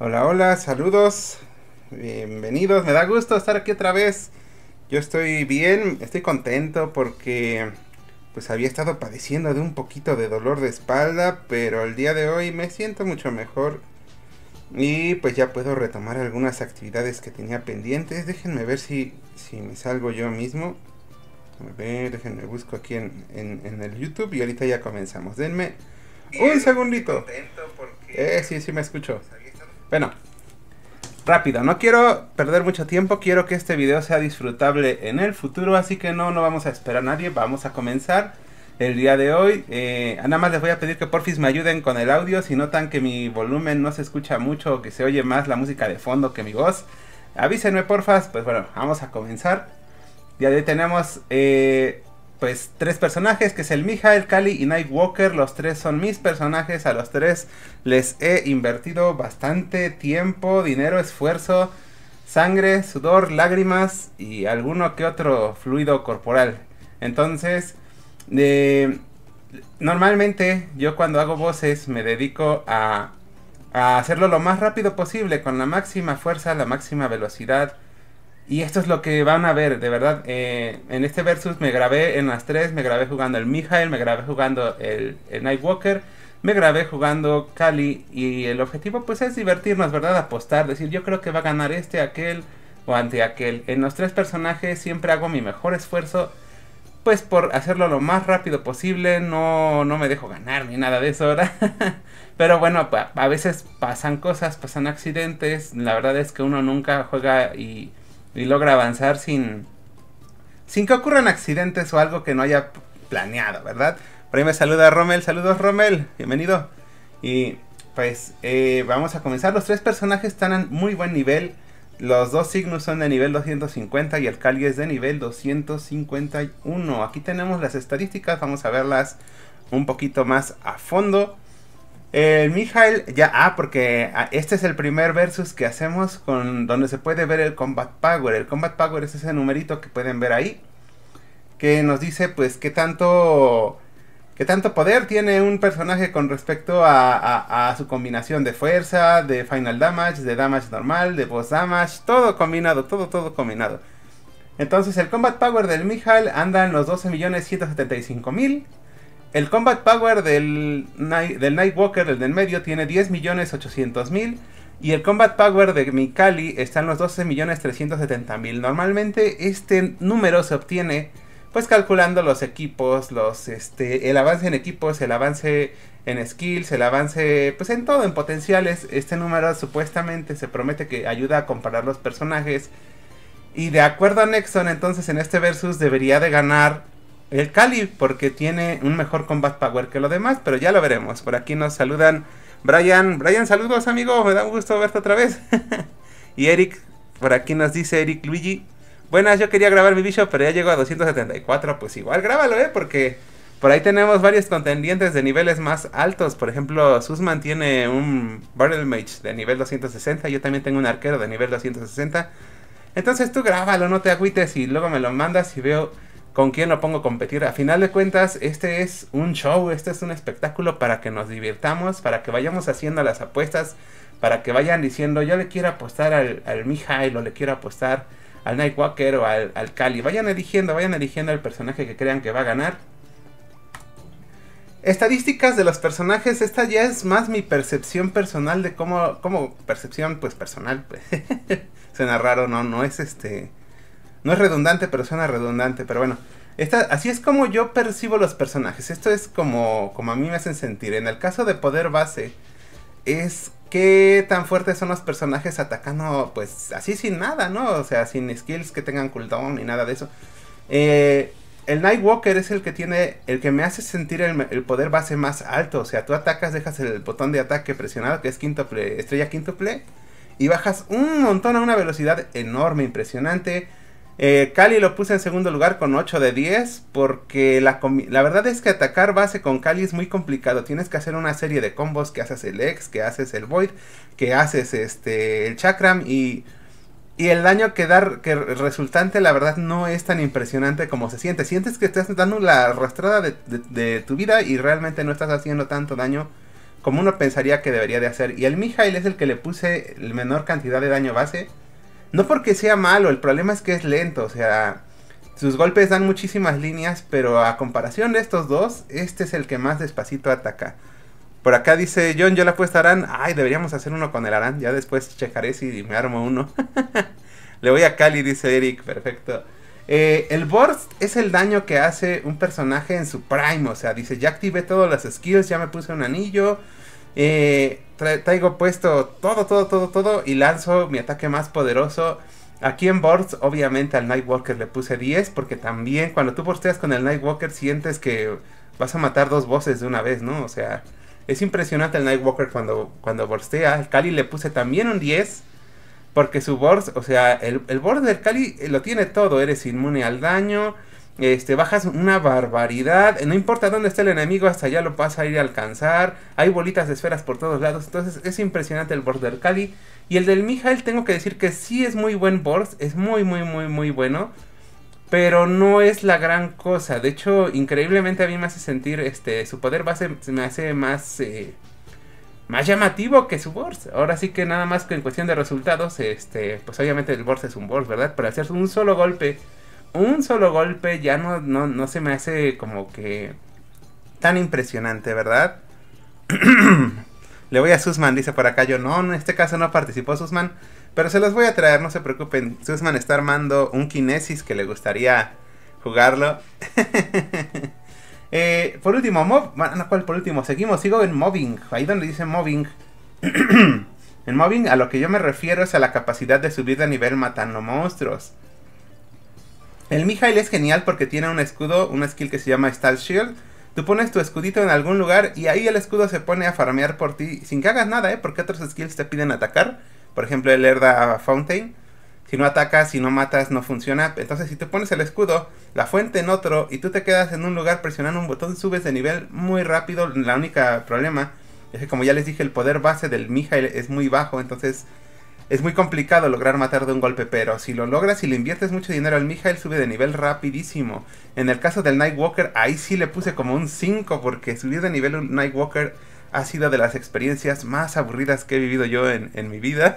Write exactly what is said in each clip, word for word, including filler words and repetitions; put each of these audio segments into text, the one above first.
Hola, hola, saludos, bienvenidos, me da gusto estar aquí otra vez. Yo estoy bien, estoy contento porque pues había estado padeciendo de un poquito de dolor de espalda, pero el día de hoy me siento mucho mejor y pues ya puedo retomar algunas actividades que tenía pendientes. Déjenme ver si, si me salgo yo mismo. A ver, déjenme busco aquí en, en, en el YouTube y ahorita ya comenzamos. Denme un segundito. Eh, sí, sí me escucho. Bueno, rápido, no quiero perder mucho tiempo, quiero que este video sea disfrutable en el futuro, así que no, no vamos a esperar a nadie, vamos a comenzar el día de hoy. Eh, nada más les voy a pedir que porfis me ayuden con el audio, si notan que mi volumen no se escucha mucho o que se oye más la música de fondo que mi voz, avísenme porfas. Pues bueno, vamos a comenzar. Ya de hoy tenemos eh, pues tres personajes, que es el Mija, el Kali y Nightwalker. Los tres son mis personajes, a los tres les he invertido bastante tiempo, dinero, esfuerzo, sangre, sudor, lágrimas y alguno que otro fluido corporal. Entonces, eh, normalmente yo cuando hago voces me dedico a, a hacerlo lo más rápido posible, con la máxima fuerza, la máxima velocidad. Y esto es lo que van a ver, de verdad. Eh, en este versus me grabé en las tres, me grabé jugando el Mijael, me grabé jugando el, el Nightwalker, me grabé jugando Kali. Y el objetivo pues es divertirnos, ¿verdad? Apostar, decir yo creo que va a ganar este, aquel o ante aquel. En los tres personajes siempre hago mi mejor esfuerzo, pues por hacerlo lo más rápido posible. No, no me dejo ganar ni nada de eso, ¿verdad? Pero bueno, a veces pasan cosas, pasan accidentes. La verdad es que uno nunca juega y... y logra avanzar sin sin que ocurran accidentes o algo que no haya planeado, ¿verdad? Por ahí me saluda Rommel, saludos Rommel, bienvenido. Y pues eh, vamos a comenzar. Los tres personajes están en muy buen nivel. Los dos Cygnus son de nivel doscientos cincuenta y el Kali es de nivel doscientos cincuenta y uno. Aquí tenemos las estadísticas, vamos a verlas un poquito más a fondo. El Mijael, ya, ah, porque este es el primer versus que hacemos con donde se puede ver el Combat Power. El Combat Power es ese numerito que pueden ver ahí, que nos dice pues qué tanto, qué tanto poder tiene un personaje con respecto a, a, a su combinación de fuerza, de final damage, de damage normal, de boss damage, todo combinado, todo, todo combinado. Entonces el Combat Power del Mijael anda en los doce millones ciento setenta y cinco mil. El Combat Power del, del Nightwalker, el del medio, tiene diez millones ochocientos mil. Y el Combat Power de mi Kali está en los doce millones trescientos setenta mil. Normalmente este número se obtiene pues calculando los equipos, los este el avance en equipos, el avance en skills, el avance pues en todo, en potenciales. Este número supuestamente se promete que ayuda a comparar los personajes. Y de acuerdo a Nexon, entonces en este versus debería de ganar el Kali, porque tiene un mejor Combat Power que lo demás, pero ya lo veremos. Por aquí nos saludan Brian. Brian, saludos amigo, me da un gusto verte otra vez. Y Eric, por aquí nos dice Eric Luigi. Buenas, yo quería grabar mi bicho, pero ya llegó a doscientos setenta y cuatro. Pues igual grábalo, eh, porque por ahí tenemos varios contendientes de niveles más altos. Por ejemplo, Susman tiene un Battle Mage de nivel doscientos sesenta. Yo también tengo un arquero de nivel doscientos sesenta. Entonces tú grábalo, no te agüites y luego me lo mandas y veo con quién lo pongo a competir. A final de cuentas, este es un show, este es un espectáculo para que nos divirtamos, para que vayamos haciendo las apuestas, para que vayan diciendo, yo le quiero apostar al, al Mijael, o le quiero apostar al Nightwalker o al, al Kali. Vayan eligiendo, vayan eligiendo el personaje que crean que va a ganar. Estadísticas de los personajes, esta ya es más mi percepción personal de cómo, cómo percepción pues personal, pues. Suena raro, no, no es este... no es redundante, pero suena redundante. Pero bueno, esta, así es como yo percibo los personajes. Esto es como, como a mí me hacen sentir. En el caso de poder base, es qué tan fuertes son los personajes atacando, pues así sin nada, ¿no? O sea, sin skills que tengan cooldown ni nada de eso. Eh, el Nightwalker es el que tiene, el que me hace sentir el, el poder base más alto. O sea, tú atacas, dejas el botón de ataque presionado, que es quíntuple, estrella quíntuple, y bajas un montón a una velocidad enorme, impresionante. Eh, Kali lo puse en segundo lugar con ocho de diez, porque la, la verdad es que atacar base con Kali es muy complicado. Tienes que hacer una serie de combos, que haces el X, que haces el Void, que haces este el Chakram, y, y el daño que da, que resultante, la verdad no es tan impresionante como se siente. Sientes que estás dando la arrastrada de, de, de tu vida y realmente no estás haciendo tanto daño como uno pensaría que debería de hacer. Y el Mihail es el que le puse la menor cantidad de daño base. No porque sea malo, el problema es que es lento, o sea, sus golpes dan muchísimas líneas, pero a comparación de estos dos, este es el que más despacito ataca. Por acá dice John, yo le apuesto a Aran. Ay, deberíamos hacer uno con el Aran, ya después checaré si me armo uno. Le voy a Cali, dice Eric, perfecto. Eh, el burst es el daño que hace un personaje en su prime, o sea, dice, ya activé todas las skills, ya me puse un anillo, eh, tra traigo puesto todo, todo, todo, todo y lanzo mi ataque más poderoso. Aquí en burst, obviamente al Nightwalker le puse diez, porque también cuando tú bursteas con el Nightwalker sientes que vas a matar dos bosses de una vez, ¿no? O sea, es impresionante el Nightwalker cuando, cuando burstea. Al Cali le puse también un diez. Porque su burst, o sea, el, el burst del Cali lo tiene todo. Eres inmune al daño, este, bajas una barbaridad. No importa dónde esté el enemigo, hasta allá lo vas a ir a alcanzar. Hay bolitas de esferas por todos lados. Entonces es impresionante el burst del Cali. Y el del Mihail tengo que decir que sí es muy buen burst. Es muy, muy, muy, muy bueno. Pero no es la gran cosa. De hecho, increíblemente a mí me hace sentir, este, su poder base me hace más... Eh, más llamativo que su burst. Ahora sí que nada más que en cuestión de resultados, este, pues obviamente el burst es un burst, ¿verdad? Pero hacer un solo golpe, un solo golpe ya no, no, no se me hace como que tan impresionante, ¿verdad? Le voy a Susman, dice por acá yo. No, en este caso no participó Susman, pero se los voy a traer, no se preocupen. Susman está armando un Kinesis que le gustaría jugarlo. Eh, por último, mob, bueno, ¿cuál por último? Seguimos, sigo en mobbing, ahí donde dice mobbing. En mobbing a lo que yo me refiero es a la capacidad de subir de nivel matando monstruos. El Mihail es genial porque tiene un escudo, una skill que se llama Stall Shield. Tú pones tu escudito en algún lugar y ahí el escudo se pone a farmear por ti sin que hagas nada, ¿eh? Porque otros skills te piden atacar. Por ejemplo, el Erda Fountain. Si no atacas, si no matas, no funciona. Entonces, si tú pones el escudo, la fuente en otro, y tú te quedas en un lugar presionando un botón, subes de nivel muy rápido. La única problema es que, como ya les dije, el poder base del Mihail es muy bajo. Entonces, es muy complicado lograr matar de un golpe. Pero si lo logras y le inviertes mucho dinero al Mihail, sube de nivel rapidísimo. En el caso del Nightwalker, ahí sí le puse como un cinco. Porque subir de nivel un Nightwalker ha sido de las experiencias más aburridas que he vivido yo en, en mi vida.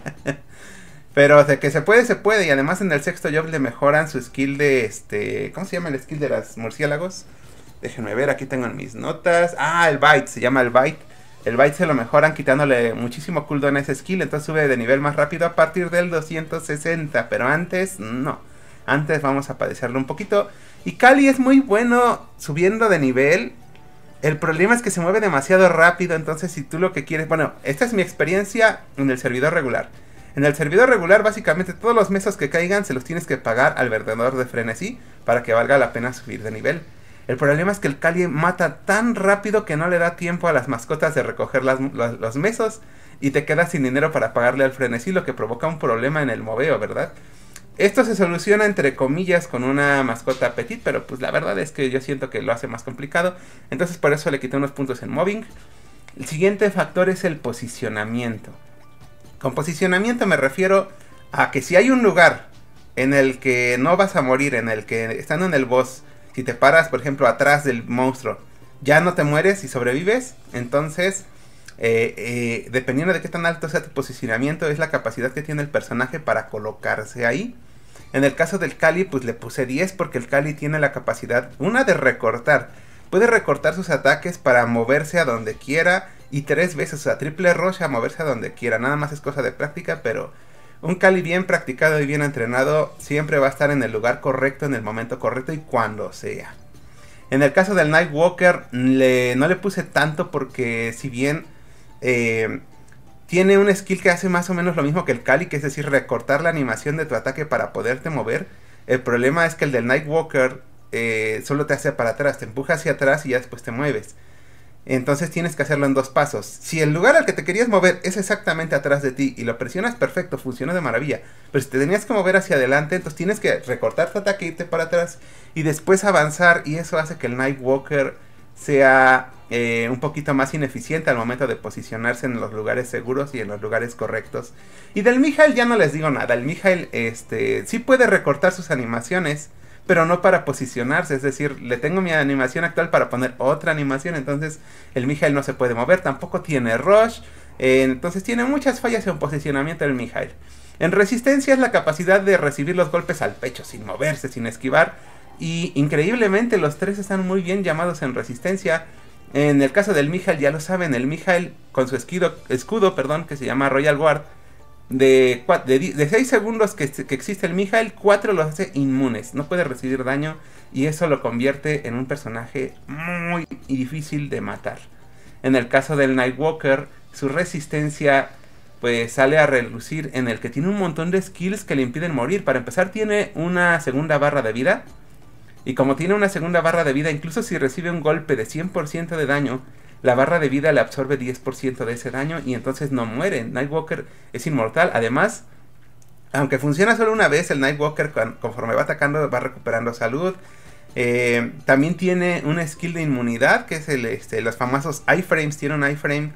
Pero de que se puede, se puede. Y además en el sexto job le mejoran su skill de este... ¿Cómo se llama el skill de los murciélagos? Déjenme ver, aquí tengo en mis notas. Ah, el Bite, se llama el Bite. El Bite se lo mejoran quitándole muchísimo cooldown a ese skill. Entonces sube de nivel más rápido a partir del doscientos sesenta. Pero antes, no. Antes vamos a padecerlo un poquito. Y Cali es muy bueno subiendo de nivel. El problema es que se mueve demasiado rápido. Entonces si tú lo que quieres... Bueno, esta es mi experiencia en el servidor regular. En el servidor regular, básicamente, todos los mesos que caigan se los tienes que pagar al vendedor de frenesí para que valga la pena subir de nivel. El problema es que el Cali mata tan rápido que no le da tiempo a las mascotas de recoger las, los, los mesos y te quedas sin dinero para pagarle al frenesí, lo que provoca un problema en el moveo, ¿verdad? Esto se soluciona entre comillas con una mascota petit, pero pues la verdad es que yo siento que lo hace más complicado. Entonces por eso le quité unos puntos en mobbing. El siguiente factor es el posicionamiento. Con posicionamiento me refiero a que si hay un lugar en el que no vas a morir, en el que estando en el boss, si te paras por ejemplo atrás del monstruo, ya no te mueres y sobrevives, entonces eh, eh, dependiendo de qué tan alto sea tu posicionamiento es la capacidad que tiene el personaje para colocarse ahí. En el caso del Cali pues le puse diez porque el Cali tiene la capacidad, una, de recortar. Puede recortar sus ataques para moverse a donde quiera. Y tres veces, o sea, triple rush a moverse a donde quiera. Nada más es cosa de práctica, pero un Cali bien practicado y bien entrenado siempre va a estar en el lugar correcto, en el momento correcto y cuando sea. En el caso del Nightwalker, le, no le puse tanto porque si bien eh, tiene un skill que hace más o menos lo mismo que el Cali, que es decir, recortar la animación de tu ataque para poderte mover. El problema es que el del Nightwalker eh, solo te hace para atrás, te empuja hacia atrás y ya después te mueves. Entonces tienes que hacerlo en dos pasos. Si el lugar al que te querías mover es exactamente atrás de ti y lo presionas, perfecto, funciona de maravilla. Pero si te tenías que mover hacia adelante, entonces tienes que recortar tu ataque, irte para atrás y después avanzar. Y eso hace que el Nightwalker sea eh, un poquito más ineficiente al momento de posicionarse en los lugares seguros y en los lugares correctos. Y del Mihail ya no les digo nada. El Mihail este, sí puede recortar sus animaciones, pero no para posicionarse, es decir, le tengo mi animación actual para poner otra animación, entonces el Mijail no se puede mover, tampoco tiene rush, eh, entonces tiene muchas fallas en posicionamiento del Mijail. En resistencia es la capacidad de recibir los golpes al pecho sin moverse, sin esquivar, y increíblemente los tres están muy bien llamados en resistencia. En el caso del Mijail ya lo saben, el Mijail con su escudo, escudo perdón, que se llama Royal Guard, de, de, de seis segundos que, que existe el Mijail, cuatro los hace inmunes, no puede recibir daño y eso lo convierte en un personaje muy difícil de matar. En el caso del Nightwalker, su resistencia pues sale a relucir en el que tiene un montón de skills que le impiden morir. Para empezar tiene una segunda barra de vida, y como tiene una segunda barra de vida, incluso si recibe un golpe de cien por ciento de daño, la barra de vida le absorbe diez por ciento de ese daño y entonces no muere. Nightwalker es inmortal. Además, aunque funciona solo una vez, el Nightwalker conforme va atacando va recuperando salud. Eh, también tiene una skill de inmunidad, que es el, este, los famosos iframes. Tiene un iframe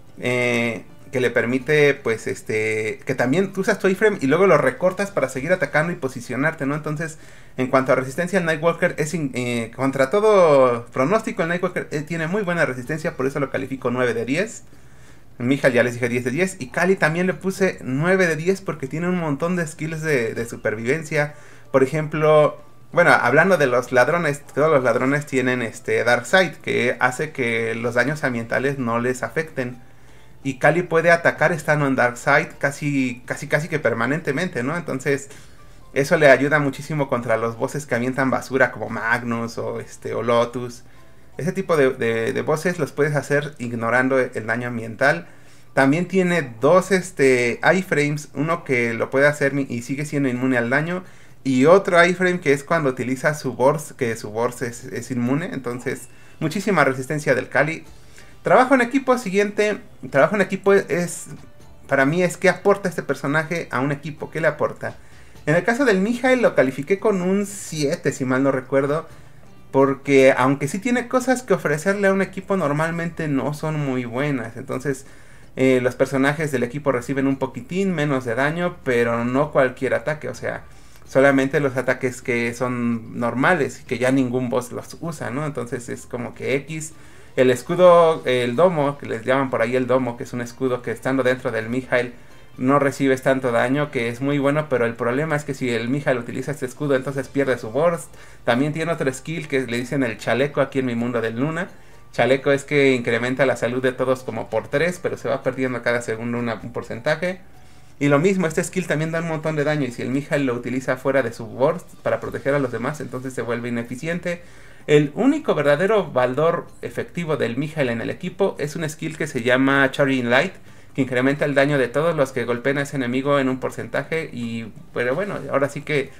eh, que le permite, pues, este, que también tú usas tu iframe y luego lo recortas para seguir atacando y posicionarte, ¿no? Entonces, en cuanto a resistencia, el Nightwalker es, in, eh, contra todo pronóstico, el Nightwalker eh, tiene muy buena resistencia, por eso lo califico nueve de diez. Mijail ya les dije diez de diez, y Kali también le puse nueve de diez porque tiene un montón de skills de, de supervivencia. Por ejemplo, bueno, hablando de los ladrones, todos los ladrones tienen este Darkseid, que hace que los daños ambientales no les afecten. Y Kali puede atacar estando en Darkseid casi, casi, casi que permanentemente, ¿no? Entonces, eso le ayuda muchísimo contra los bosses que avientan basura como Magnus o, este, o Lotus. Ese tipo de, de, de bosses los puedes hacer ignorando el daño ambiental. También tiene dos este, iframes, uno que lo puede hacer y sigue siendo inmune al daño, y otro iframe que es cuando utiliza su burst, que su burst es, es inmune. Entonces, muchísima resistencia del Kali. Trabajo en equipo, siguiente, trabajo en equipo es, para mí es qué aporta este personaje a un equipo, qué le aporta. En el caso del Mijail lo califiqué con un siete, si mal no recuerdo, porque aunque sí tiene cosas que ofrecerle a un equipo, normalmente no son muy buenas. Entonces, eh, los personajes del equipo reciben un poquitín menos de daño, pero no cualquier ataque, o sea, solamente los ataques que son normales y que ya ningún boss los usa, ¿no? Entonces es como que X. El escudo, el domo, que les llaman por ahí el domo, que es un escudo que estando dentro del Mijail no recibes tanto daño, que es muy bueno, pero el problema es que si el Mijail utiliza este escudo, entonces pierde su burst. También tiene otro skill que le dicen el chaleco aquí en mi mundo del Luna. Chaleco es que incrementa la salud de todos como por tres, pero se va perdiendo cada segundo una, un porcentaje. Y lo mismo, este skill también da un montón de daño, y si el Mijail lo utiliza fuera de su burst para proteger a los demás, entonces se vuelve ineficiente. El único verdadero valor efectivo del Mijail en el equipo es un skill que se llama Charging Light, que incrementa el daño de todos los que golpean a ese enemigo en un porcentaje. Y pero bueno, ahora sí que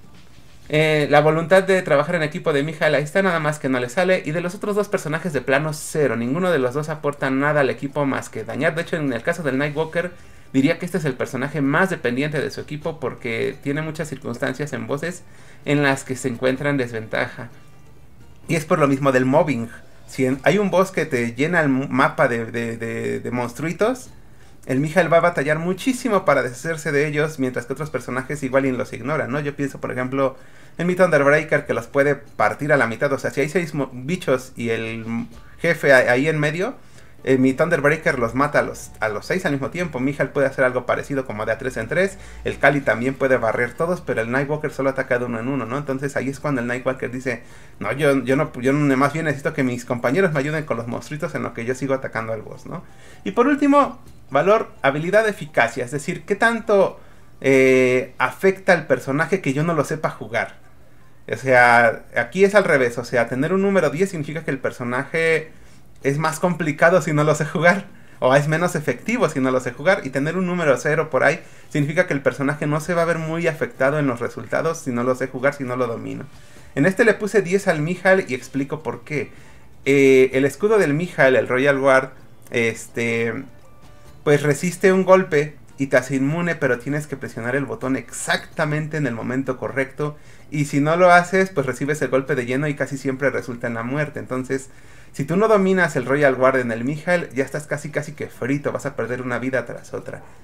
eh, la voluntad de trabajar en equipo de Mijail ahí está, nada más que no le sale. Y de los otros dos personajes de plano cero, ninguno de los dos aporta nada al equipo más que dañar. De hecho, en el caso del Nightwalker, diría que este es el personaje más dependiente de su equipo, porque tiene muchas circunstancias en voces en las que se encuentra en desventaja. Y es por lo mismo del mobbing. Si en, hay un boss que te llena el mapa de, de, de, de monstruitos, el Mijail va a batallar muchísimo para deshacerse de ellos, mientras que otros personajes igual y los ignoran, ¿no? Yo pienso, por ejemplo, en mi Thunderbreaker, que los puede partir a la mitad. O sea, si hay seis bichos y el jefe ahí en medio, eh, mi Thunderbreaker los mata a los, a los seis al mismo tiempo. Mijail puede hacer algo parecido como de a tres en tres. El Kali también puede barrer todos, pero el Nightwalker solo ataca de uno en uno, ¿no? Entonces ahí es cuando el Nightwalker dice, no, yo, yo no, yo más bien necesito que mis compañeros me ayuden con los monstruitos en lo que yo sigo atacando al boss, ¿no? Y por último, valor, habilidad, eficacia. Es decir, ¿qué tanto eh, afecta al personaje que yo no lo sepa jugar? O sea, aquí es al revés. O sea, tener un número diez significa que el personaje es más complicado si no lo sé jugar, o es menos efectivo si no lo sé jugar. Y tener un número cero por ahí significa que el personaje no se va a ver muy afectado en los resultados si no lo sé jugar, si no lo domino. En este le puse diez al Mijail y explico por qué. Eh, el escudo del Mijail, el Royal Guard, este, pues resiste un golpe y te hace inmune, pero tienes que presionar el botón exactamente en el momento correcto. Y si no lo haces, pues recibes el golpe de lleno y casi siempre resulta en la muerte. Entonces, si tú no dominas el Royal Guard en el Mijail, ya estás casi casi que frito, vas a perder una vida tras otra.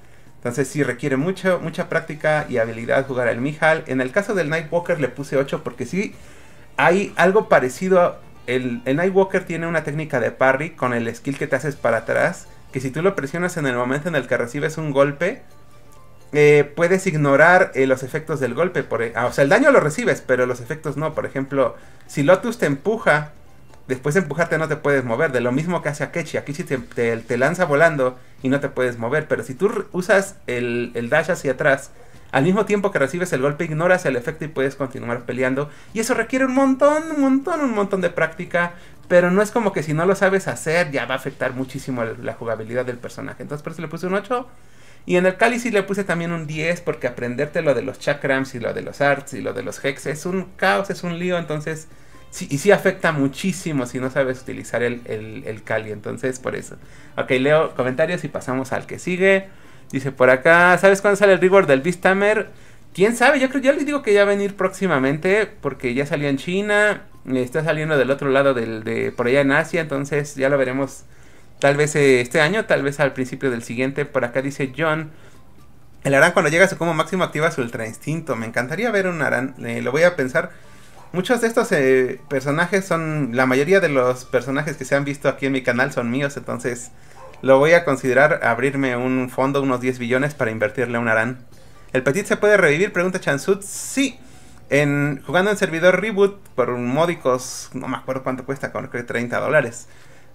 Entonces sí requiere mucho, mucha práctica y habilidad jugar al Mihal. En el caso del Nightwalker le puse ocho porque sí hay algo parecido. El, el Nightwalker tiene una técnica de parry con el skill que te haces para atrás. Que si tú lo presionas en el momento en el que recibes un golpe, eh, puedes ignorar eh, los efectos del golpe. Por, ah, o sea, el daño lo recibes, pero los efectos no. Por ejemplo, si Lotus te empuja, después de empujarte no te puedes mover. De lo mismo que hace Akechi. Akechi te, te, te lanza volando y no te puedes mover. Pero si tú usas el, el dash hacia atrás, al mismo tiempo que recibes el golpe, ignoras el efecto y puedes continuar peleando. Y eso requiere un montón, un montón, un montón de práctica. Pero no es como que si no lo sabes hacer, ya va a afectar muchísimo la jugabilidad del personaje. Entonces por eso le puse un ocho. Y en el Kali sí le puse también un diez, porque aprenderte lo de los chakrams y lo de los arts y lo de los hex es un caos, es un lío. Entonces, sí, y sí afecta muchísimo si no sabes utilizar el, el, el Kali. Entonces, por eso. Ok, leo comentarios y pasamos al que sigue. Dice por acá, ¿sabes cuándo sale el reward del Beasthammer? ¿Quién sabe? Yo creo, ya les digo que ya va a venir próximamente, porque ya salió en China, está saliendo del otro lado del, de por allá en Asia, entonces ya lo veremos tal vez eh, este año, tal vez al principio del siguiente. Por acá dice John, el Aran cuando llega a su combo máximo activa su ultra instinto. Me encantaría ver un Aran, eh, lo voy a pensar. Muchos de estos eh, personajes son, la mayoría de los personajes que se han visto aquí en mi canal son míos, entonces lo voy a considerar abrirme un fondo, unos diez billones para invertirle a un Aran. ¿El Petit se puede revivir? Pregunta Chansut. Sí. En, jugando en servidor Reboot por un módicos, no me acuerdo cuánto cuesta, creo que treinta dólares.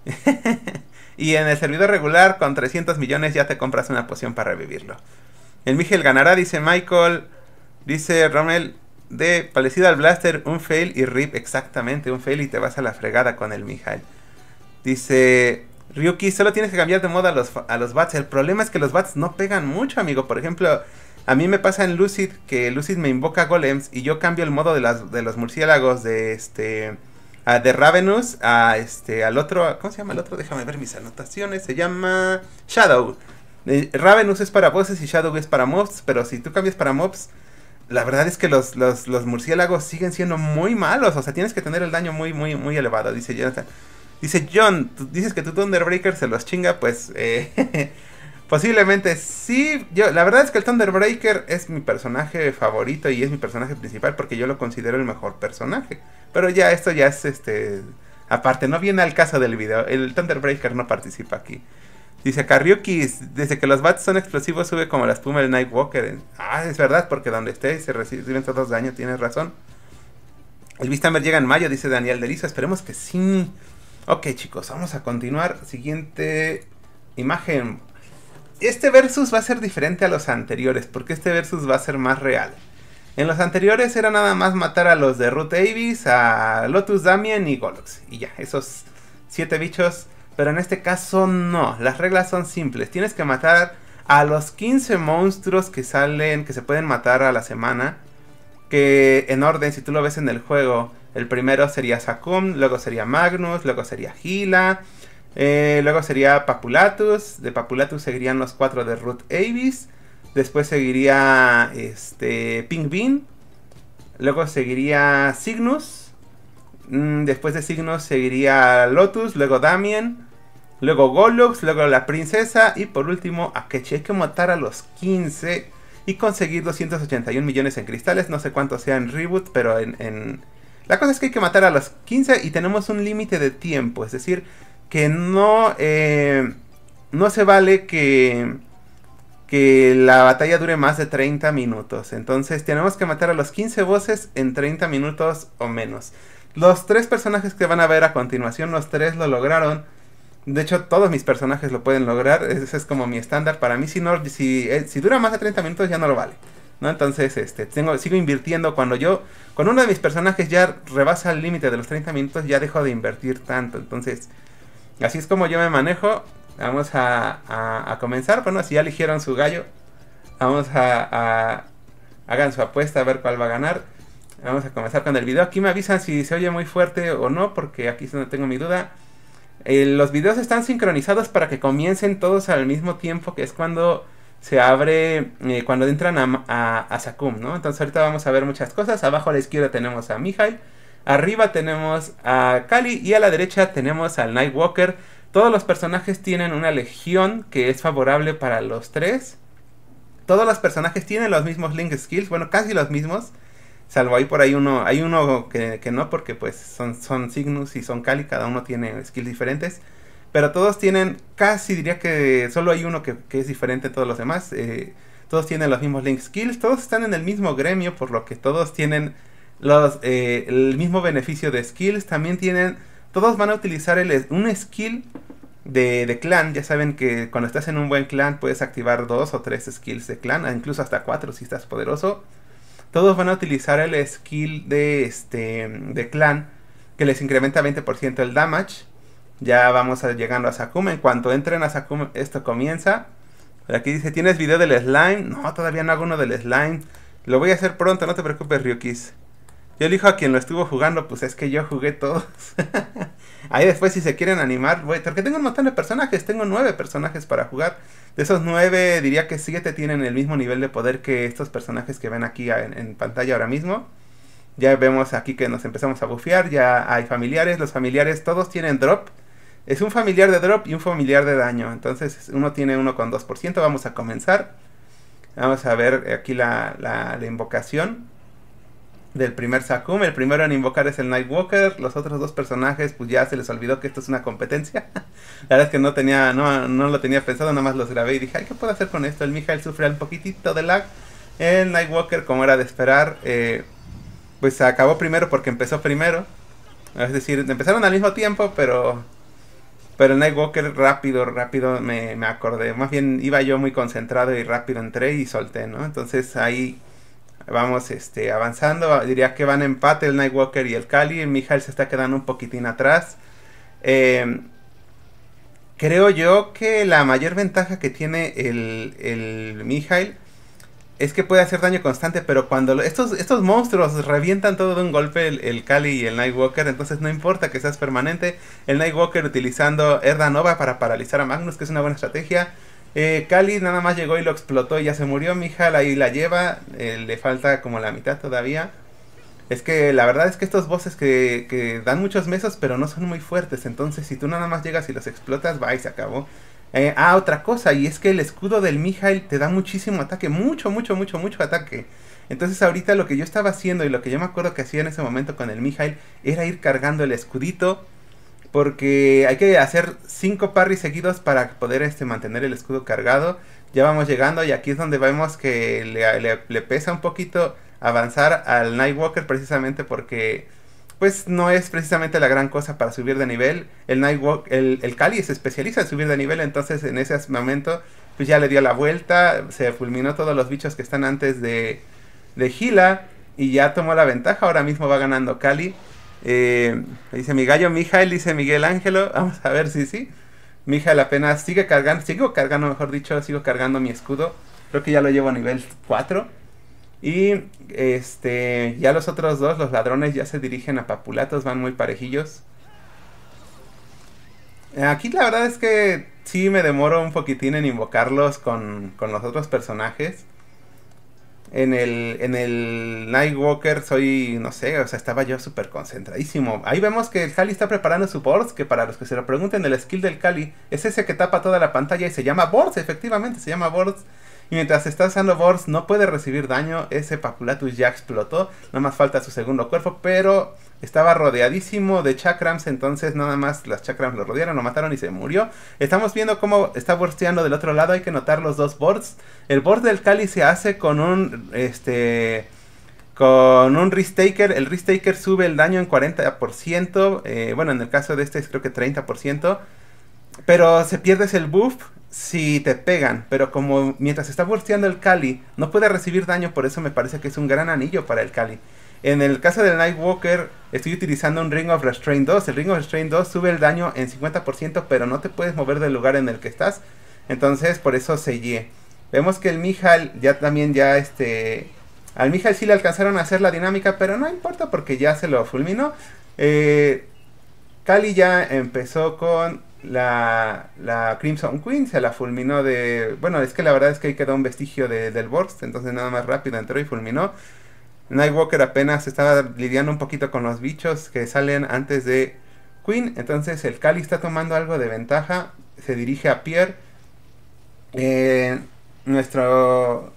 Y en el servidor regular con trescientos millones ya te compras una poción para revivirlo. El Miguel ganará, dice Michael. Dice Rommel, de parecido al Blaster, un fail y rip. Exactamente, un fail y te vas a la fregada con el Miguel. Dice Ryuki, solo tienes que cambiar de modo a los, a los bats. El problema es que los bats no pegan mucho, amigo. Por ejemplo, a mí me pasa en Lucid que Lucid me invoca golems y yo cambio el modo de, las, de los murciélagos de este a, de Ravenous a este al otro, ¿cómo se llama el otro? Déjame ver mis anotaciones. Se llama Shadow. Eh, Ravenous es para bosses y Shadow es para mobs, pero si tú cambias para mobs, la verdad es que los, los, los murciélagos siguen siendo muy malos. O sea, tienes que tener el daño muy, muy, muy elevado, dice Jonathan. Dice John, tú dices que tu Thunderbreaker se los chinga, pues eh, posiblemente sí. Yo, la verdad es que el Thunderbreaker es mi personaje favorito y es mi personaje principal porque yo lo considero el mejor personaje. Pero ya esto ya es este aparte, no viene al caso del video. El Thunderbreaker no participa aquí. Dice Karyuki, desde que los bats son explosivos sube como la espuma del Nightwalker. Ah, es verdad, porque donde esté se reciben todos daño, tienes razón. El Beasthammer llega en mayo, dice Daniel Delizo, esperemos que sí. Ok, chicos, vamos a continuar. Siguiente imagen. Este versus va a ser diferente a los anteriores, porque este versus va a ser más real. En los anteriores era nada más matar a los de Ruth Avis, a Lotus Damien y Golox. Y ya, esos siete bichos. Pero en este caso no, las reglas son simples. Tienes que matar a los quince monstruos que salen, que se pueden matar a la semana. Que en orden, si tú lo ves en el juego, el primero sería Sakum, luego sería Magnus, luego sería Gila, eh, luego sería Papulatus, de Papulatus seguirían los cuatro de Ruth Avis, después seguiría este, Pink Bean, luego seguiría Cygnus, mmm, después de Cygnus seguiría Lotus, luego Damien, luego Golux, luego la princesa y por último Akechi. Hay que matar a los quince y conseguir doscientos ochenta y un millones en cristales, no sé cuánto sea en Reboot, pero en... en... La cosa es que hay que matar a los quince y tenemos un límite de tiempo, es decir, que no, eh, no se vale que, que la batalla dure más de treinta minutos. Entonces tenemos que matar a los quince bosses en treinta minutos o menos. Los tres personajes que van a ver a continuación, los tres lo lograron. De hecho, todos mis personajes lo pueden lograr, ese es como mi estándar. Para mí, si, no, si, si dura más de treinta minutos ya no lo vale, ¿no? Entonces, este, tengo, sigo invirtiendo. Cuando yo, cuando uno de mis personajes ya rebasa el límite de los treinta minutos, ya dejo de invertir tanto. Entonces, así es como yo me manejo. Vamos a, a, a comenzar. Bueno, si ya eligieron su gallo, vamos a, a... hagan su apuesta a ver cuál va a ganar. Vamos a comenzar con el video. Aquí me avisan si se oye muy fuerte o no, porque aquí es donde tengo mi duda. Eh, los videos están sincronizados para que comiencen todos al mismo tiempo, que es cuando se abre, eh, cuando entran a, a, a Sakum, ¿no? Entonces ahorita vamos a ver muchas cosas. Abajo a la izquierda tenemos a Mihail, arriba tenemos a Kali y a la derecha tenemos al Nightwalker. Todos los personajes tienen una legión que es favorable para los tres. todos los personajes tienen los mismos Link Skills, bueno, casi los mismos. Salvo ahí por ahí uno, hay uno que, que no, porque pues son, son Cygnus y son Cali, cada uno tiene skills diferentes. Pero todos tienen, casi diría que solo hay uno que, que es diferente de todos los demás. Eh, todos tienen los mismos Link Skills, todos están en el mismo gremio, por lo que todos tienen los eh, el mismo beneficio de skills. También tienen, todos van a utilizar el, un skill de, de clan. Ya saben que cuando estás en un buen clan puedes activar dos o tres skills de clan, incluso hasta cuatro si estás poderoso. Todos van a utilizar el skill de este de clan, que les incrementa veinte por ciento el damage. Ya vamos a, llegando a Sakuma. En cuanto entren a Sakuma, esto comienza. Por aquí dice, ¿tienes video del slime? No, todavía no hago uno del slime. Lo voy a hacer pronto, no te preocupes, Ryukis. Yo elijo a quien lo estuvo jugando, pues es que yo jugué todos. Ahí después si se quieren animar, voy, porque tengo un montón de personajes, tengo nueve personajes para jugar. De esos nueve, diría que siete tienen el mismo nivel de poder que estos personajes que ven aquí en, en pantalla ahora mismo. Ya vemos aquí que nos empezamos a bufear, ya hay familiares, los familiares todos tienen drop. Es un familiar de drop y un familiar de daño, entonces uno tiene uno con dos por ciento, vamos a comenzar. Vamos a ver aquí la, la, la invocación del primer Sakuma. El primero en invocar es el Nightwalker. Los otros dos personajes, pues ya se les olvidó que esto es una competencia. La verdad es que no tenía, no, no lo tenía pensado, nada más los grabé y dije, ay, ¿qué puedo hacer con esto? El Mijail sufre un poquitito de lag. El Nightwalker, como era de esperar, eh, pues acabó primero porque empezó primero. Es decir, empezaron al mismo tiempo, pero pero el Nightwalker rápido, rápido me, me acordé. Más bien iba yo muy concentrado y rápido entré y solté, ¿no? Entonces ahí vamos este, avanzando. Diría que van a empate el Nightwalker y el Kali. El Mijail se está quedando un poquitín atrás. Eh, creo yo que la mayor ventaja que tiene el, el Mijail es que puede hacer daño constante, pero cuando lo, estos, estos monstruos revientan todo de un golpe, el, el Kali y el Nightwalker, entonces no importa que seas permanente. El Nightwalker utilizando Herda Nova para paralizar a Magnus, que es una buena estrategia. Eh, Kali nada más llegó y lo explotó y ya se murió. Mijail ahí la lleva, eh, le falta como la mitad todavía. Es que la verdad es que estos bosses que, que dan muchos mesos, pero no son muy fuertes, entonces si tú nada más llegas y los explotas, va y se acabó. Eh, ah, otra cosa, y es que el escudo del Mijail te da muchísimo ataque, mucho, mucho, mucho, mucho ataque. Entonces ahorita lo que yo estaba haciendo y lo que yo me acuerdo que hacía en ese momento con el Mijail era ir cargando el escudito, porque hay que hacer cinco parries seguidos para poder este, mantener el escudo cargado. Ya vamos llegando y aquí es donde vemos que le, le, le pesa un poquito avanzar al Nightwalker, precisamente porque pues no es precisamente la gran cosa para subir de nivel. El Nightwalker, el, el Kali se especializa en subir de nivel, entonces en ese momento pues ya le dio la vuelta, se fulminó todos los bichos que están antes de, de Gila y ya tomó la ventaja. Ahora mismo va ganando Kali. Eh, dice mi gallo Mijail, dice Miguel Ángelo, vamos a ver si sí. Mijail apenas sigue cargando, sigo cargando mejor dicho, sigo cargando mi escudo. Creo que ya lo llevo a nivel cuatro. Y este ya los otros dos, los ladrones, ya se dirigen a Papulatos, van muy parejillos. Aquí la verdad es que sí me demoro un poquitín en invocarlos con, con los otros personajes. En el, en el Nightwalker soy, no sé, o sea, estaba yo súper concentradísimo. Ahí vemos que el Kali está preparando su Burst, que para los que se lo pregunten, el skill del Kali es ese que tapa toda la pantalla y se llama Burst, efectivamente, se llama Burst. Y mientras está usando Burst no puede recibir daño. Ese Papulatus ya explotó, nada más falta su segundo cuerpo, pero estaba rodeadísimo de chakrams, entonces nada más las chakrams lo rodearon, lo mataron y se murió. Estamos viendo cómo está bursteando del otro lado, hay que notar los dos bursts. El burst del Kali se hace con un este con un Risk-Taker. El Risk-Taker sube el daño en cuarenta por ciento, eh, bueno, en el caso de este es creo que treinta por ciento, pero se pierdes el buff si te pegan, pero como mientras está bursteando el Kali no puede recibir daño, por eso me parece que es un gran anillo para el Kali. En el caso del Nightwalker estoy utilizando un Ring of Restraint dos. El Ring of Restraint dos sube el daño en cincuenta por ciento, pero no te puedes mover del lugar en el que estás, entonces por eso sellé. Vemos que el Mijail ya también ya este al Mijail sí le alcanzaron a hacer la dinámica, pero no importa porque ya se lo fulminó. eh, Kali ya empezó con La, la Crimson Queen, se la fulminó de... Bueno, es que la verdad es que ahí quedó un vestigio de, del burst, entonces nada más rápido entró y fulminó. Nightwalker apenas estaba lidiando un poquito con los bichos que salen antes de Queen, entonces el Kali está tomando algo de ventaja, se dirige a Pierre. Eh, nuestro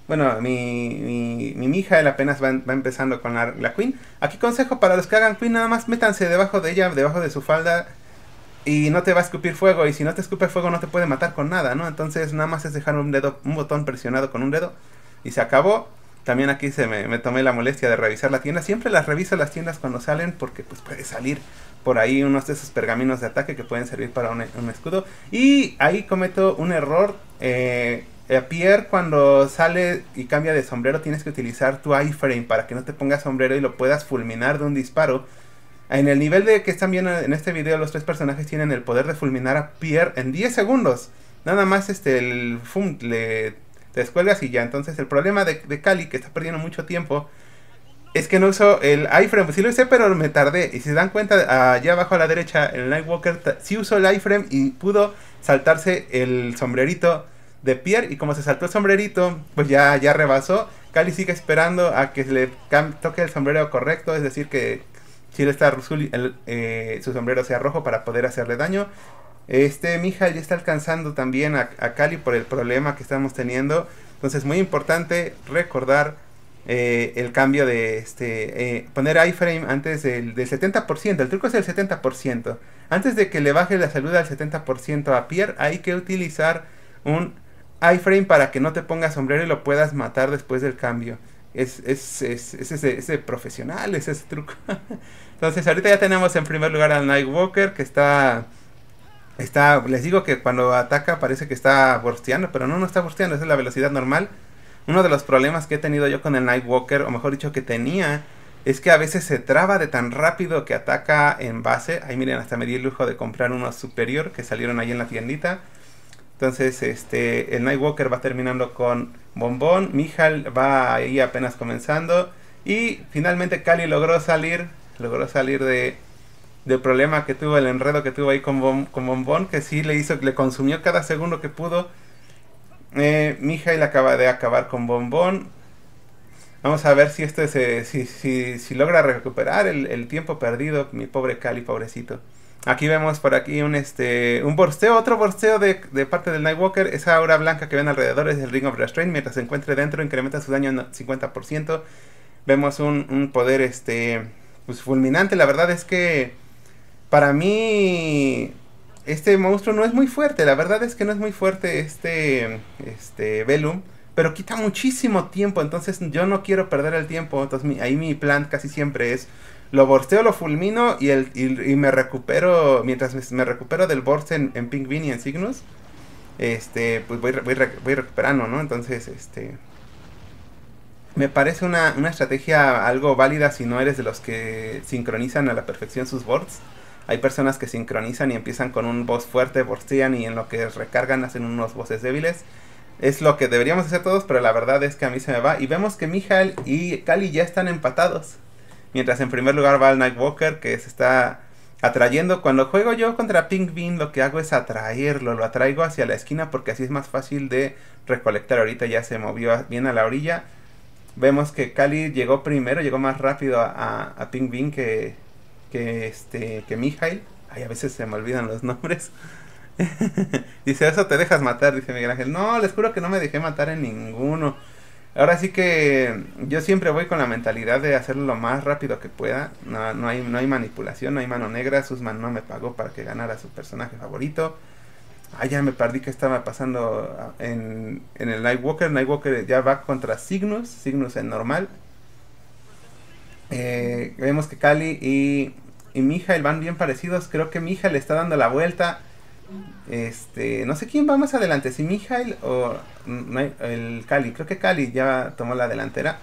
Bueno, mi, mi, mi Mijael apenas va, va empezando con la, la Queen. Aquí consejo para los que hagan Queen, nada más métanse debajo de ella, debajo de su falda. Y no te va a escupir fuego. Y si no te escupe fuego no te puede matar con nada, ¿no? Entonces nada más es dejar un dedo, un botón presionado con un dedo. Y se acabó. También aquí se me, me tomé la molestia de revisar la tienda. Siempre las reviso las tiendas cuando salen porque pues puede salir por ahí unos de esos pergaminos de ataque que pueden servir para un, un escudo. Y ahí cometo un error. Eh, Pierre cuando sale y cambia de sombrero tienes que utilizar tu iframe para que no te pongas sombrero y lo puedas fulminar de un disparo. En el nivel de que están viendo en este video, los tres personajes tienen el poder de fulminar a Pierre en diez segundos. Nada más este el fum, le te descuelgas y ya. Entonces el problema de, de Cali, que está perdiendo mucho tiempo, es que no uso el iframe. Pues sí lo usé, pero me tardé. Y si se dan cuenta, allá abajo a la derecha, el Nightwalker sí usó el iframe y pudo saltarse el sombrerito de Pierre. Y como se saltó el sombrerito, pues ya, ya rebasó. Cali sigue esperando a que le toque el sombrero correcto, es decir, que si está azul, el, eh, su sombrero sea rojo para poder hacerle daño. Este Mijael ya está alcanzando también a, a Cali por el problema que estamos teniendo. Entonces muy importante recordar eh, el cambio de este eh, poner iframe antes del, del setenta por ciento. El truco es el setenta por ciento. Antes de que le baje la salud al setenta por ciento a Pierre, hay que utilizar un iframe para que no te pongas sombrero y lo puedas matar después del cambio. Es, es, es, es ese, ese profesional, es ese truco. Entonces ahorita ya tenemos en primer lugar al Nightwalker que está... Está, les digo que cuando ataca parece que está bursteando, pero no, no está bursteando, esa es la velocidad normal. Uno de los problemas que he tenido yo con el Nightwalker, o mejor dicho que tenía, es que a veces se traba de tan rápido que ataca en base. Ahí miren, hasta me di el lujo de comprar unos superior que salieron ahí en la tiendita. Entonces este el Nightwalker va terminando con Bombón, Mijael va ahí apenas comenzando. Y finalmente Cali logró salir, logró salir de... del problema que tuvo, el enredo que tuvo ahí con, bom, con Bombón, que sí le hizo, le consumió cada segundo que pudo. Eh, Mijael acaba de acabar con Bombón. Vamos a ver si esto se, si, si, si logra recuperar el, el tiempo perdido, mi pobre Cali, pobrecito. Aquí vemos por aquí un este un borsteo, otro borsteo de, de parte del Nightwalker. Esa aura blanca que ven alrededor es el Ring of Restraint. Mientras se encuentre dentro, incrementa su daño en cincuenta por ciento. Vemos un, un poder este pues fulminante. La verdad es que para mí este monstruo no es muy fuerte. La verdad es que no es muy fuerte este este Velum, pero quita muchísimo tiempo. Entonces yo no quiero perder el tiempo. Entonces mi, ahí mi plan casi siempre es lo borsteo, lo fulmino y, el, y, y me recupero. Mientras me, me recupero del burst en, en Pink Bean y en Cygnus, este pues voy, voy, voy recuperando, ¿no? Entonces este me parece una, una estrategia algo válida si no eres de los que sincronizan a la perfección sus boards. Hay personas que sincronizan y empiezan con un boss fuerte, borstean y en lo que recargan hacen unos bosses débiles. Es lo que deberíamos hacer todos, pero la verdad es que a mí se me va. Y vemos que Mijael y Cali ya están empatados. Mientras en primer lugar va el Nightwalker, que se está atrayendo. Cuando juego yo contra Pink Bean, lo que hago es atraerlo. Lo atraigo hacia la esquina porque así es más fácil de recolectar. Ahorita ya se movió bien a la orilla. Vemos que Cali llegó primero, llegó más rápido a, a, a Pink Bean que, que, este, que Mijael. Ay, a veces se me olvidan los nombres. Dice, eso te dejas matar, dice Miguel Ángel. No, les juro que no me dejé matar en ninguno. Ahora sí que yo siempre voy con la mentalidad de hacerlo lo más rápido que pueda. No, no, hay, no hay manipulación, no hay mano negra. Susman no me pagó para que ganara su personaje favorito. Ah, ya me perdí que estaba pasando en, en el Nightwalker. Nightwalker ya va contra Cygnus. Cygnus en normal. Eh, vemos que Cali y, y Mijael van bien parecidos. Creo que Mijael está dando la vuelta. Este, no sé quién va más adelante, si Mijael o el Cali. Creo que Cali ya tomó la delantera.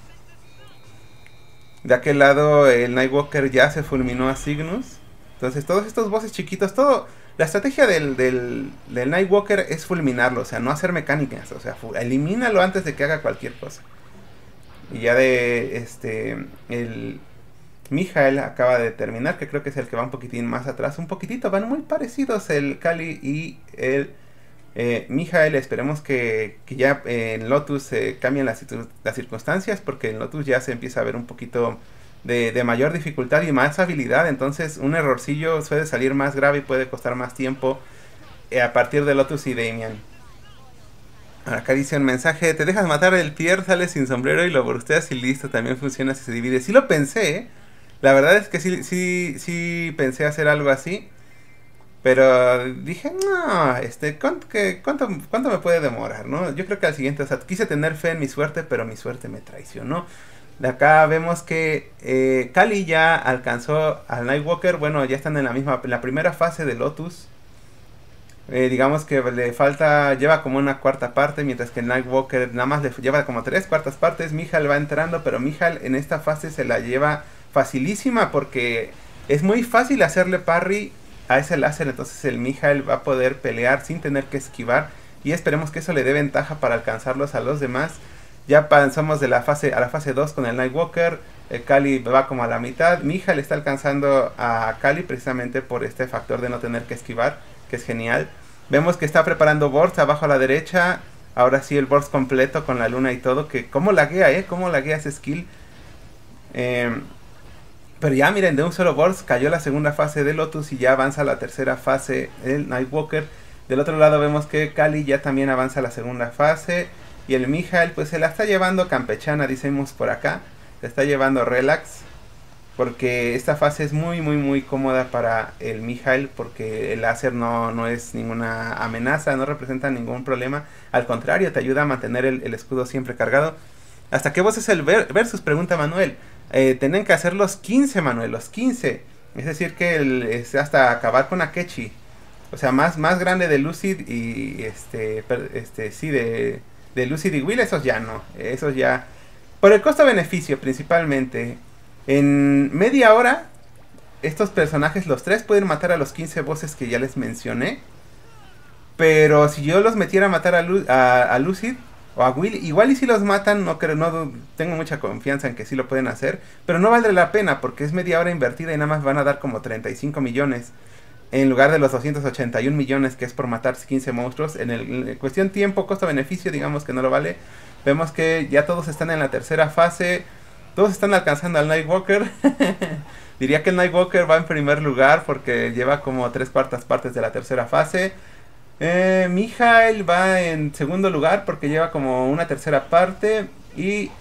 De aquel lado el Nightwalker ya se fulminó a Cygnus. Entonces todos estos bosses chiquitos, todo... La estrategia del, del, del Nightwalker es fulminarlo, o sea, no hacer mecánicas. O sea, elimínalo antes de que haga cualquier cosa. Y ya de este... El... Mijael acaba de terminar, que creo que es el que va un poquitín más atrás. Un poquitito, van muy parecidos el Cali y el eh, Mijael. Esperemos que, que ya eh, en Lotus eh, cambien las, las circunstancias, porque en Lotus ya se empieza a ver un poquito de, de mayor dificultad y más habilidad. Entonces un errorcillo suele salir más grave y puede costar más tiempo eh, a partir de Lotus y Damian. Acá dice un mensaje, te dejas matar el Pierre, sales sin sombrero y lo bursteas y listo, también funciona si se divide. Sí lo pensé, ¿eh? La verdad es que sí, sí, sí pensé hacer algo así. Pero dije, no, este, ¿cuánto, qué- cuánto, cuánto me puede demorar, no? Yo creo que al siguiente, o sea, quise tener fe en mi suerte, pero mi suerte me traicionó. De acá vemos que eh, Kali ya alcanzó al Nightwalker, bueno, ya están en la misma, en la primera fase de Lotus. Eh, digamos que le falta, lleva como una cuarta parte, mientras que el Nightwalker nada más le lleva como tres cuartas partes. Mijal va entrando, pero Mijal en esta fase se la lleva facilísima porque es muy fácil hacerle parry a ese láser. Entonces el Mijal va a poder pelear sin tener que esquivar. Y esperemos que eso le dé ventaja para alcanzarlos a los demás. Ya pasamos de la fase a la fase dos con el Nightwalker. El Kali va como a la mitad. Mijal está alcanzando a Kali precisamente por este factor de no tener que esquivar, que es genial. Vemos que está preparando Burst abajo a la derecha. Ahora sí el Burst completo con la luna y todo. Que cómo laguea, eh. Cómo laguea ese skill. Eh, pero ya miren, de un solo Burst cayó la segunda fase de Lotus y ya avanza a la tercera fase el Nightwalker. Del otro lado vemos que Kali ya también avanza a la segunda fase. Y el Mijal pues se la está llevando campechana, decimos por acá. Se está llevando relax. Porque esta fase es muy muy muy cómoda para el Mijal. Porque el láser no, no es ninguna amenaza, no representa ningún problema. Al contrario, te ayuda a mantener el, el escudo siempre cargado. ¿Hasta qué voz es el ver versus? Pregunta Manuel. Eh, tienen que hacer los quince, Manuel, los quince. Es decir, que el, es hasta acabar con Akechi. O sea, más, más grande de Lucid y este, per, este sí, de, de Lucid y Will, esos ya no. Esos ya... Por el costo-beneficio principalmente. En media hora, estos personajes, los tres, pueden matar a los quince bosses que ya les mencioné. Pero si yo los metiera a matar a, Lu a, a Lucid o a Will, igual y si los matan, no creo, no tengo mucha confianza en que sí lo pueden hacer. Pero no vale la pena porque es media hora invertida y nada más van a dar como treinta y cinco millones. En lugar de los doscientos ochenta y un millones que es por matar quince monstruos. En, el, en cuestión tiempo, costo-beneficio, digamos que no lo vale. Vemos que ya todos están en la tercera fase. Todos están alcanzando al Nightwalker. Diría que el Nightwalker va en primer lugar porque lleva como tres cuartas partes de la tercera fase. Eh, Mijal va en segundo lugar porque lleva como una tercera parte. Y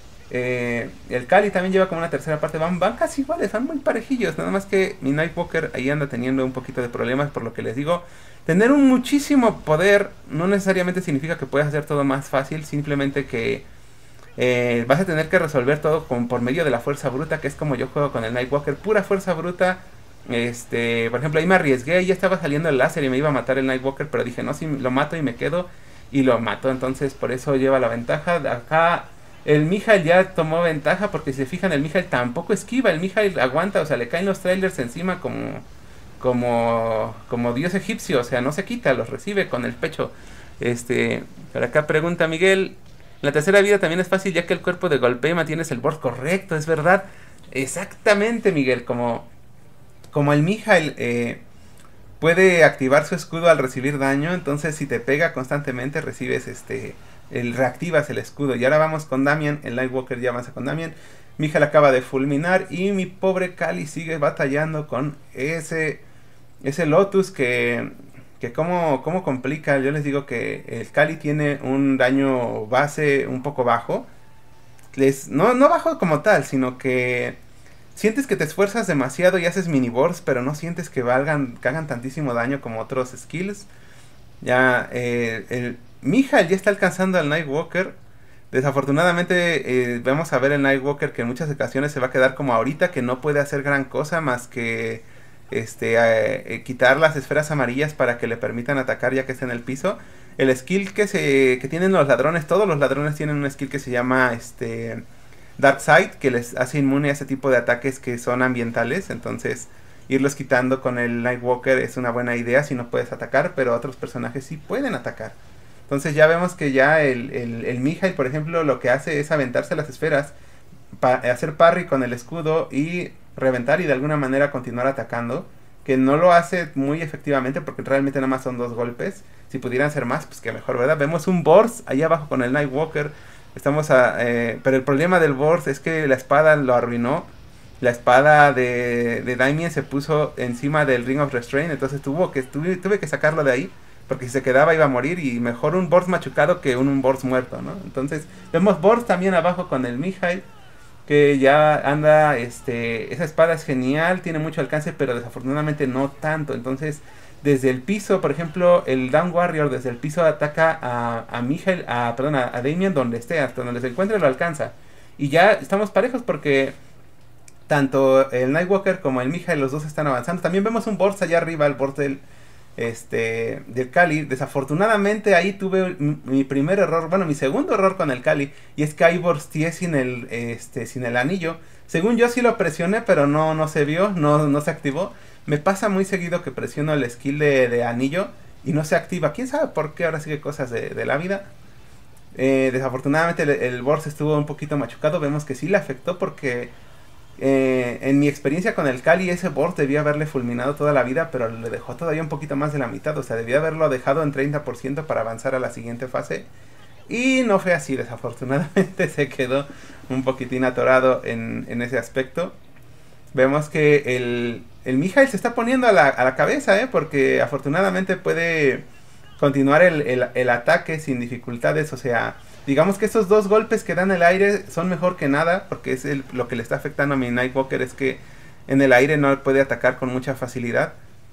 eh, el Kali también lleva como una tercera parte. Van, van casi iguales, van muy parejillos. Nada más que mi Nightwalker ahí anda teniendo un poquito de problemas. Por lo que les digo, tener un muchísimo poder no necesariamente significa que puedas hacer todo más fácil. Simplemente que eh, vas a tener que resolver todo con, por medio de la fuerza bruta, que es como yo juego con el Nightwalker, pura fuerza bruta. Este, por ejemplo, ahí me arriesgué, ya estaba saliendo el láser y me iba a matar el Nightwalker, pero dije, no, si lo mato y me quedo, y lo mato, entonces por eso lleva la ventaja. Acá el Mijal ya tomó ventaja, porque si se fijan, el Mijal tampoco esquiva, el Mijal aguanta, o sea, le caen los trailers encima como, como, como dios egipcio, o sea, no se quita, los recibe con el pecho. Este, por acá pregunta Miguel, la tercera vida también es fácil ya que el cuerpo de golpea y mantienes el board correcto, es verdad. Exactamente, Miguel, como, como el Mijal eh, puede activar su escudo al recibir daño, entonces si te pega constantemente recibes este, el, reactivas el escudo. Y ahora vamos con Damian, el Nightwalker ya avanza con Damian. Mijal acaba de fulminar y mi pobre Kali sigue batallando con ese, ese Lotus que... que cómo, cómo complica. Yo les digo que el Kali tiene un daño base un poco bajo. Les, no, no bajo como tal, sino que sientes que te esfuerzas demasiado y haces mini boards, pero no sientes que valgan, que hagan tantísimo daño como otros skills. Ya, eh, el Mijal ya está alcanzando al Nightwalker. Desafortunadamente eh, vamos a ver el Nightwalker que en muchas ocasiones se va a quedar como ahorita, que no puede hacer gran cosa más que este eh, eh, quitar las esferas amarillas para que le permitan atacar ya que está en el piso. El skill que se que tienen los ladrones, todos los ladrones tienen un skill que se llama este Dark Side, que les hace inmune a ese tipo de ataques que son ambientales. Entonces irlos quitando con el Nightwalker es una buena idea si no puedes atacar, pero otros personajes sí pueden atacar. Entonces ya vemos que ya el, el, el Mijal, por ejemplo, lo que hace es aventarse las esferas, pa hacer parry con el escudo y reventar y de alguna manera continuar atacando, que no lo hace muy efectivamente porque realmente nada más son dos golpes. Si pudieran ser más, pues que mejor, ¿verdad? Vemos un Burst ahí abajo con el Nightwalker. Estamos a, eh, pero el problema del Burst es que la espada lo arruinó. La espada de, de Damien se puso encima del Ring of Restraint, entonces tuvo que, tuve, tuve que sacarlo de ahí porque si se quedaba iba a morir y mejor un Bors machucado que un, un Bors muerto, ¿no? Entonces vemos Bors también abajo con el Mijail, que ya anda, este, esa espada es genial, tiene mucho alcance, pero desafortunadamente no tanto. Entonces, desde el piso, por ejemplo, el Down Warrior desde el piso ataca a, a Mijail, a, perdón, a, a Damien donde esté, hasta donde se encuentre lo alcanza. Y ya estamos parejos porque tanto el Nightwalker como el Mijail, los dos están avanzando. También vemos un Bors allá arriba, el Bors del, este, del Kali. Desafortunadamente ahí tuve mi primer error, bueno, mi segundo error con el Kali, y es que ahí borsteé sin el, este, sin el anillo. Según yo sí lo presioné, pero no, no se vio, no, no se activó. Me pasa muy seguido que presiono el skill de, de anillo y no se activa. ¿Quién sabe por qué? Ahora sigue cosas de, de la vida. Eh, desafortunadamente el, el Bors estuvo un poquito machucado. Vemos que sí le afectó porque eh, en mi experiencia con el Kali ese Bors debía haberle fulminado toda la vida, pero le dejó todavía un poquito más de la mitad. O sea, debía haberlo dejado en treinta por ciento para avanzar a la siguiente fase. Y no fue así, desafortunadamente se quedó un poquitín atorado en, en ese aspecto. Vemos que el, el Mijail se está poniendo a la, a la cabeza, ¿eh? Porque afortunadamente puede continuar el, el, el ataque sin dificultades. O sea, digamos que esos dos golpes que dan el aire son mejor que nada, porque es el, lo que le está afectando a mi Nightwalker es que en el aire no puede atacar con mucha facilidad.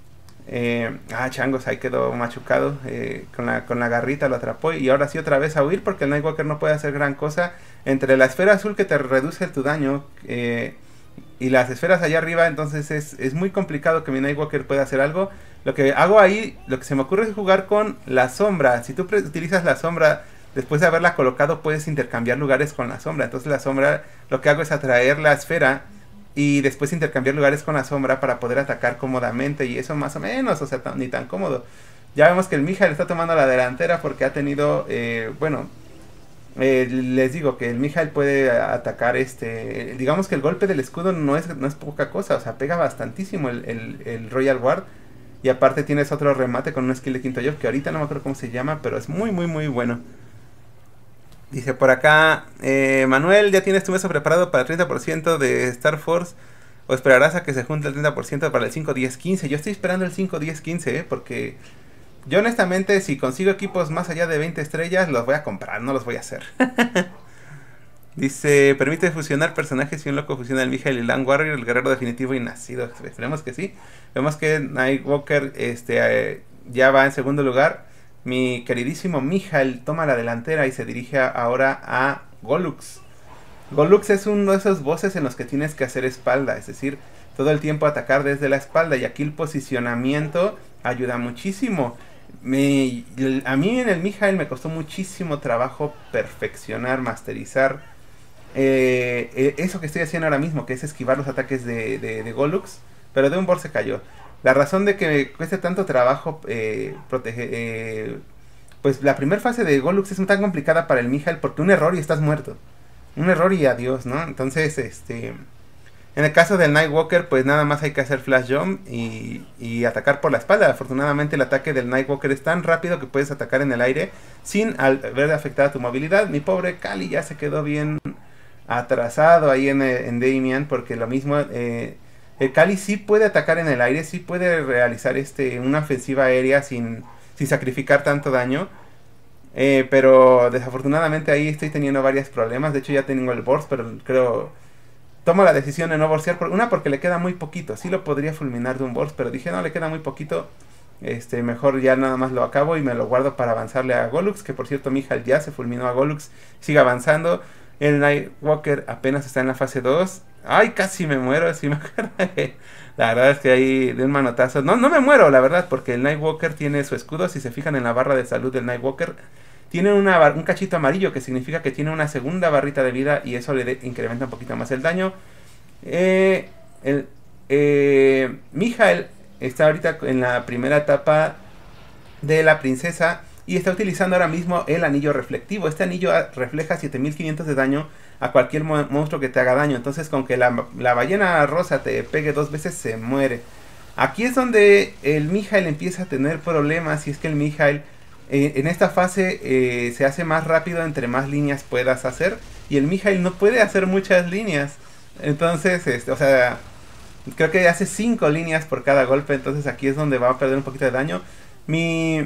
Eh, ah, changos, ahí quedó machucado. Eh, con, la, con la garrita lo atrapó. Y ahora sí otra vez a huir porque el Nightwalker no puede hacer gran cosa. Entre la esfera azul que te reduce tu daño eh, y las esferas allá arriba, entonces es, es muy complicado que mi Nightwalker pueda hacer algo. Lo que hago ahí, lo que se me ocurre es jugar con la sombra. Si tú utilizas la sombra, después de haberla colocado, puedes intercambiar lugares con la sombra. Entonces la sombra, lo que hago es atraer la esfera y después intercambiar lugares con la sombra para poder atacar cómodamente. Y eso más o menos, o sea, tan, ni tan cómodo. Ya vemos que el Mijail está tomando la delantera porque ha tenido, eh, bueno... Eh, les digo que el Mijail puede atacar este... Digamos que el golpe del escudo no es, no es poca cosa. O sea, pega bastantísimo el, el, el Royal Guard. Y aparte tienes otro remate con un skill de quinto job que ahorita no me acuerdo cómo se llama, pero es muy muy muy bueno. Dice por acá, eh, Manuel, ¿ya tienes tu mesa preparado para el treinta por ciento de Star Force? ¿O esperarás a que se junte el treinta por ciento para el cinco, diez, quince? Yo estoy esperando el cinco, diez, quince, ¿eh? Porque... yo honestamente, si consigo equipos más allá de veinte estrellas, los voy a comprar, no los voy a hacer. Dice, permite fusionar personajes y un loco fusiona el Mijail y el Land Warrior, el guerrero definitivo y nacido. Esperemos que sí. Vemos que Nightwalker este, eh, ya va en segundo lugar. Mi queridísimo Mijail toma la delantera y se dirige ahora a Golux. Golux es uno de esos bosses en los que tienes que hacer espalda, es decir, todo el tiempo atacar desde la espalda, y aquí el posicionamiento ayuda muchísimo. Me, a mí en el Mijail me costó muchísimo trabajo perfeccionar, masterizar eh, eso que estoy haciendo ahora mismo, que es esquivar los ataques de, de, de Golux, pero de un Bors se cayó. La razón de que me cueste tanto trabajo eh, proteger, eh, pues la primera fase de Golux es tan complicada para el Mijail porque un error y estás muerto, un error y adiós, ¿no? Entonces, este... en el caso del Nightwalker, pues nada más hay que hacer flash jump y, y atacar por la espalda. Afortunadamente el ataque del Nightwalker es tan rápido que puedes atacar en el aire sin ver afectada tu movilidad. Mi pobre Kali ya se quedó bien atrasado ahí en, en Damien, porque lo mismo, eh, el Kali sí puede atacar en el aire, sí puede realizar este una ofensiva aérea sin, sin sacrificar tanto daño. Eh, pero desafortunadamente ahí estoy teniendo varios problemas. De hecho ya tengo el burst, pero creo... tomo la decisión de no borsear, por, una porque le queda muy poquito, sí lo podría fulminar de un burst, pero dije no, le queda muy poquito, este, mejor ya nada más lo acabo y me lo guardo para avanzarle a Golux, que por cierto Mijail ya se fulminó a Golux, sigue avanzando, el Nightwalker apenas está en la fase dos, ay casi me muero, si me acuerdo, la verdad es que ahí de un manotazo, no, no me muero la verdad, porque el Nightwalker tiene su escudo, si se fijan en la barra de salud del Nightwalker, tiene una, un cachito amarillo que significa que tiene una segunda barrita de vida y eso le de, incrementa un poquito más el daño. Eh, el, eh, Mijail está ahorita en la primera etapa de la princesa y está utilizando ahora mismo el anillo reflectivo. Este anillo refleja siete mil quinientos de daño a cualquier mo monstruo que te haga daño. Entonces con que la, la ballena rosa te pegue dos veces se muere. Aquí es donde el Mijail empieza a tener problemas, y es que el Mijail... Eh, en esta fase eh, se hace más rápido entre más líneas puedas hacer, y el Mijail no puede hacer muchas líneas. Entonces, este, o sea, creo que hace cinco líneas por cada golpe. Entonces aquí es donde va a perder un poquito de daño. Mi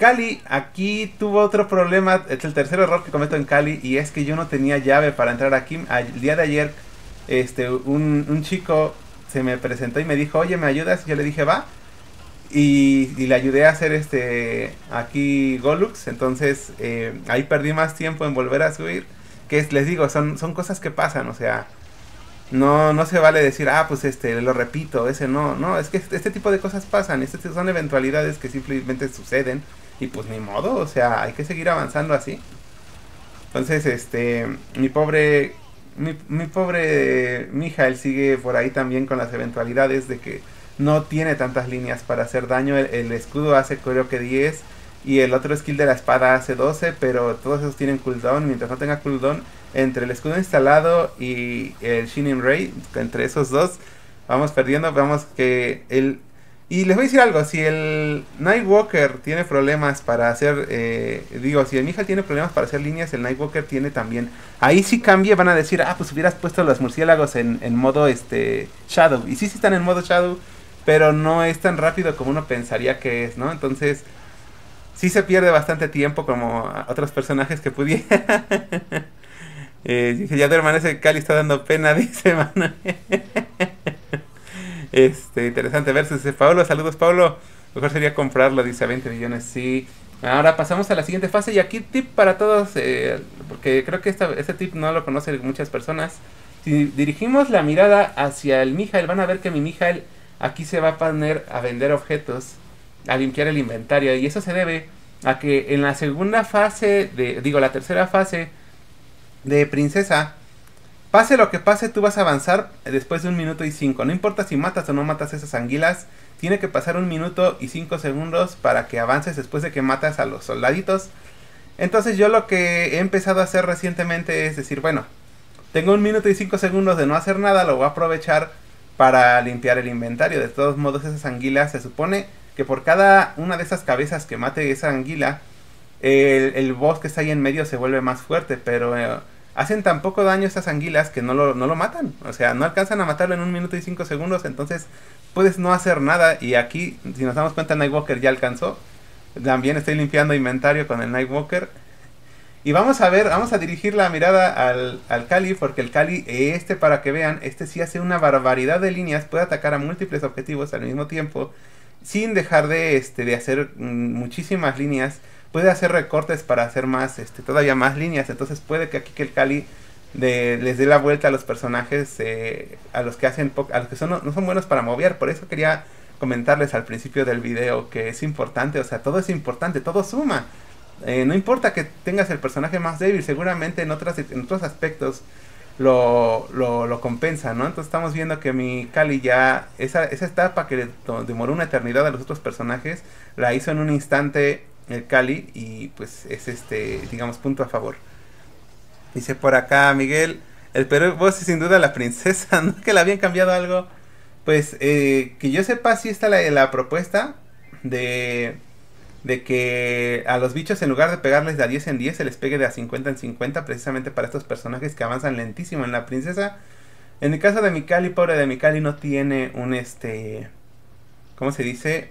Cali aquí tuvo otro problema, es el tercer error que cometo en Cali, y es que yo no tenía llave para entrar aquí. El día de ayer, este, un, un chico se me presentó y me dijo, oye, ¿me ayudas? Y yo le dije, va. Y, y le ayudé a hacer este aquí Golux. Entonces eh, ahí perdí más tiempo en volver a subir. Que es, les digo, son, son cosas que pasan, o sea, no, no se vale decir, ah, pues este, lo repito, ese no, no, es que este, este tipo de cosas pasan, este son eventualidades que simplemente suceden, y pues ni modo, o sea, hay que seguir avanzando así. Entonces, este, mi pobre, mi, mi pobre Mijael sigue por ahí también con las eventualidades de que no tiene tantas líneas para hacer daño, el, el escudo hace creo que diez, y el otro skill de la espada hace doce, pero todos esos tienen cooldown. Mientras no tenga cooldown, entre el escudo instalado y el Shining Ray, entre esos dos, vamos perdiendo. Vamos que el... Y les voy a decir algo, si el Nightwalker tiene problemas para hacer, eh, digo, si el Mijael tiene problemas para hacer líneas, el Nightwalker tiene también. Ahí sí cambia, van a decir, ah, pues hubieras puesto los murciélagos en, en modo este Shadow. Y sí, sí están en modo Shadow, pero no es tan rápido como uno pensaría que es, ¿no? Entonces... sí se pierde bastante tiempo como a otros personajes que pudiera. eh, dije, ya de hermano, ese Cali está dando pena, dice Manuel. este, interesante versus Pablo, saludos Pablo. Mejor sería comprarlo, dice, a veinte millones, sí. Ahora pasamos a la siguiente fase y aquí tip para todos, eh, porque creo que esta, este tip no lo conocen muchas personas. Si dirigimos la mirada hacia el Mijael, van a ver que mi Mijael aquí se va a poner a vender objetos, a limpiar el inventario, y eso se debe a que en la segunda fase de, digo, la tercera fase de princesa, pase lo que pase, tú vas a avanzar después de un minuto y cinco, no importa si matas o no matas esas anguilas, tiene que pasar un minuto y cinco segundos para que avances después de que matas a los soldaditos. Entonces yo lo que he empezado a hacer recientemente es decir, bueno, tengo un minuto y cinco segundos de no hacer nada, lo voy a aprovechar para limpiar el inventario. De todos modos, esas anguilas se supone que por cada una de esas cabezas que mate esa anguila, el, el boss que está ahí en medio se vuelve más fuerte, pero eh, hacen tan poco daño estas anguilas que no lo, no lo matan, o sea, no alcanzan a matarlo en un minuto y cinco segundos, entonces puedes no hacer nada. Y aquí, si nos damos cuenta, Nightwalker ya alcanzó, también estoy limpiando inventario con el Nightwalker. Y vamos a ver, vamos a dirigir la mirada al, al Cali, porque el Cali, este para que vean, este sí hace una barbaridad de líneas, puede atacar a múltiples objetivos al mismo tiempo, sin dejar de, este, de hacer mm, muchísimas líneas. Puede hacer recortes para hacer más, este, todavía más líneas. Entonces puede que aquí que el Cali de, les dé la vuelta a los personajes, eh, a los que hacen a los que son, no son buenos para mover. Por eso quería comentarles al principio del video que es importante, o sea, todo es importante, todo suma. Eh, no importa que tengas el personaje más débil, seguramente en, otras, en otros aspectos lo, lo, lo compensa, ¿no? Entonces estamos viendo que mi Cali ya, esa, esa etapa que le demoró una eternidad a los otros personajes, la hizo en un instante el Cali, y pues es este, digamos, punto a favor. Dice por acá Miguel, el Perú vos sin duda la princesa, ¿no? Que le habían cambiado algo. Pues eh, que yo sepa, sí está la, la propuesta de... de que a los bichos, en lugar de pegarles de a diez en diez, se les pegue de a cincuenta en cincuenta, precisamente para estos personajes que avanzan lentísimo en la princesa. En el caso de Mikali, pobre de Mikali, no tiene un este... ¿cómo se dice?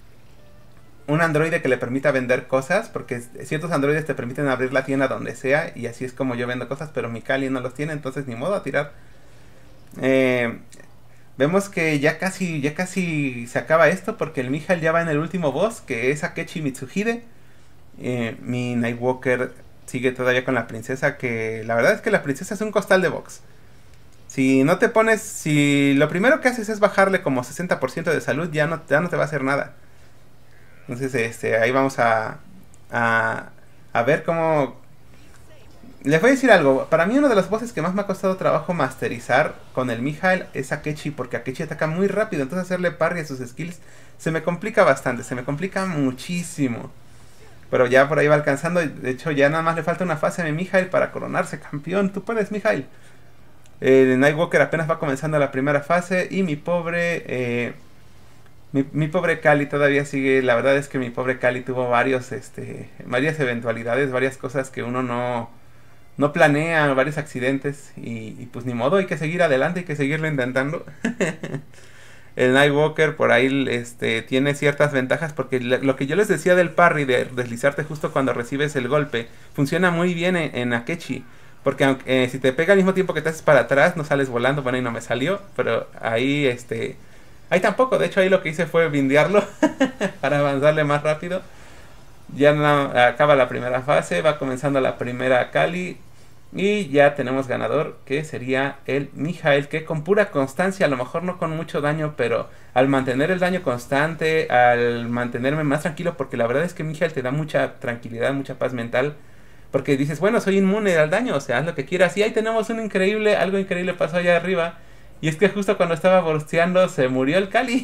Un androide que le permita vender cosas, porque ciertos androides te permiten abrir la tienda donde sea, y así es como yo vendo cosas, pero Mikali no los tiene, entonces ni modo a tirar. Eh... Vemos que ya casi, ya casi se acaba esto, porque el Mijael ya va en el último boss, que es Akechi Mitsuhide. Eh, mi Nightwalker sigue todavía con la princesa, que la verdad es que la princesa es un costal de box. Si no te pones, si lo primero que haces es bajarle como sesenta por ciento de salud, ya no, ya no te va a hacer nada. Entonces, este, ahí vamos a, a, a ver cómo... Les voy a decir algo, para mí uno de los bosses que más me ha costado trabajo masterizar con el Mijael es Akechi, porque Akechi ataca muy rápido, entonces hacerle parry a sus skills se me complica bastante, se me complica muchísimo. Pero ya por ahí va alcanzando, de hecho ya nada más le falta una fase a mi Mijael para coronarse campeón. Tú puedes, Mijael. El Nightwalker apenas va comenzando la primera fase y mi pobre... Eh, mi, mi pobre Cali todavía sigue. La verdad es que mi pobre Cali tuvo varios, este, varias eventualidades, varias cosas que uno no... no planea, varios accidentes, y, y pues ni modo, hay que seguir adelante, hay que seguirlo intentando. el Nightwalker por ahí este, tiene ciertas ventajas porque lo que yo les decía del parry, de deslizarte justo cuando recibes el golpe, funciona muy bien en, en Akechi. Porque aunque, eh, si te pega al mismo tiempo que te haces para atrás, no sales volando. Bueno, ahí no me salió, pero ahí este... ahí tampoco, de hecho ahí lo que hice fue bindearlo para avanzarle más rápido. Ya no, acaba la primera fase, va comenzando la primera Kali. Y ya tenemos ganador, que sería el Mijail, que con pura constancia, a lo mejor no con mucho daño, pero al mantener el daño constante, al mantenerme más tranquilo, porque la verdad es que Mijail te da mucha tranquilidad, mucha paz mental, porque dices, bueno, soy inmune al daño, o sea, haz lo que quieras. Y ahí tenemos un increíble, algo increíble pasó allá arriba, y es que justo cuando estaba bursteando se murió el Kali.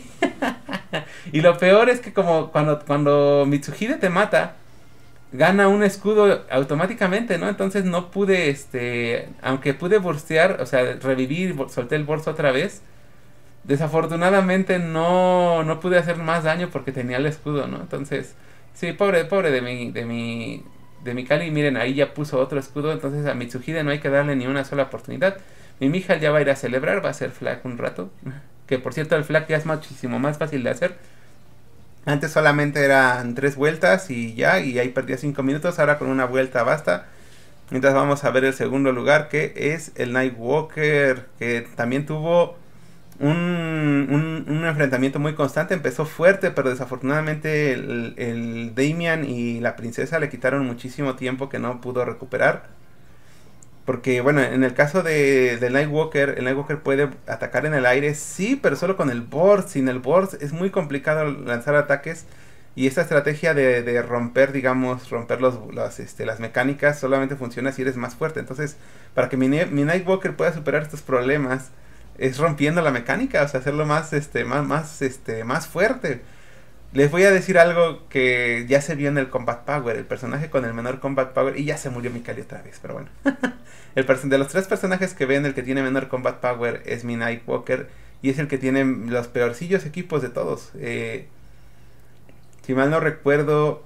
Y lo peor es que como cuando, cuando Mitsuhide te mata, gana un escudo automáticamente, ¿no? Entonces no pude, este, aunque pude burstear, o sea, revivir, solté el burst otra vez. Desafortunadamente no, no pude hacer más daño porque tenía el escudo, ¿no? Entonces, sí, pobre, pobre de mi, de mi, de mi Kali. Miren, ahí ya puso otro escudo, entonces a Mitsuhide no hay que darle ni una sola oportunidad. Mi Mijail ya va a ir a celebrar, va a hacer flag un rato. Que por cierto el flag ya es muchísimo más fácil de hacer. Antes solamente eran tres vueltas y ya, y ahí perdía cinco minutos, ahora con una vuelta basta. Mientras vamos a ver el segundo lugar, que es el Nightwalker, que también tuvo un, un, un enfrentamiento muy constante. Empezó fuerte, pero desafortunadamente el, el Damian y la princesa le quitaron muchísimo tiempo que no pudo recuperar. Porque, bueno, en el caso de, del Nightwalker, el Nightwalker puede atacar en el aire, sí, pero solo con el burst. Sin el burst es muy complicado lanzar ataques. Y esta estrategia de, de romper, digamos, romper los, los, este, las mecánicas solamente funciona si eres más fuerte. Entonces, para que mi, mi Nightwalker pueda superar estos problemas, es rompiendo la mecánica, o sea, hacerlo más, este, más, más, este, más fuerte. Les voy a decir algo que ya se vio en el Combat Power, el personaje con el menor Combat Power, y ya se murió Mikali otra vez, pero bueno. el de los tres personajes que ven, el que tiene menor Combat Power es mi Nightwalker, y es el que tiene los peorcillos equipos de todos. Eh, si mal no recuerdo,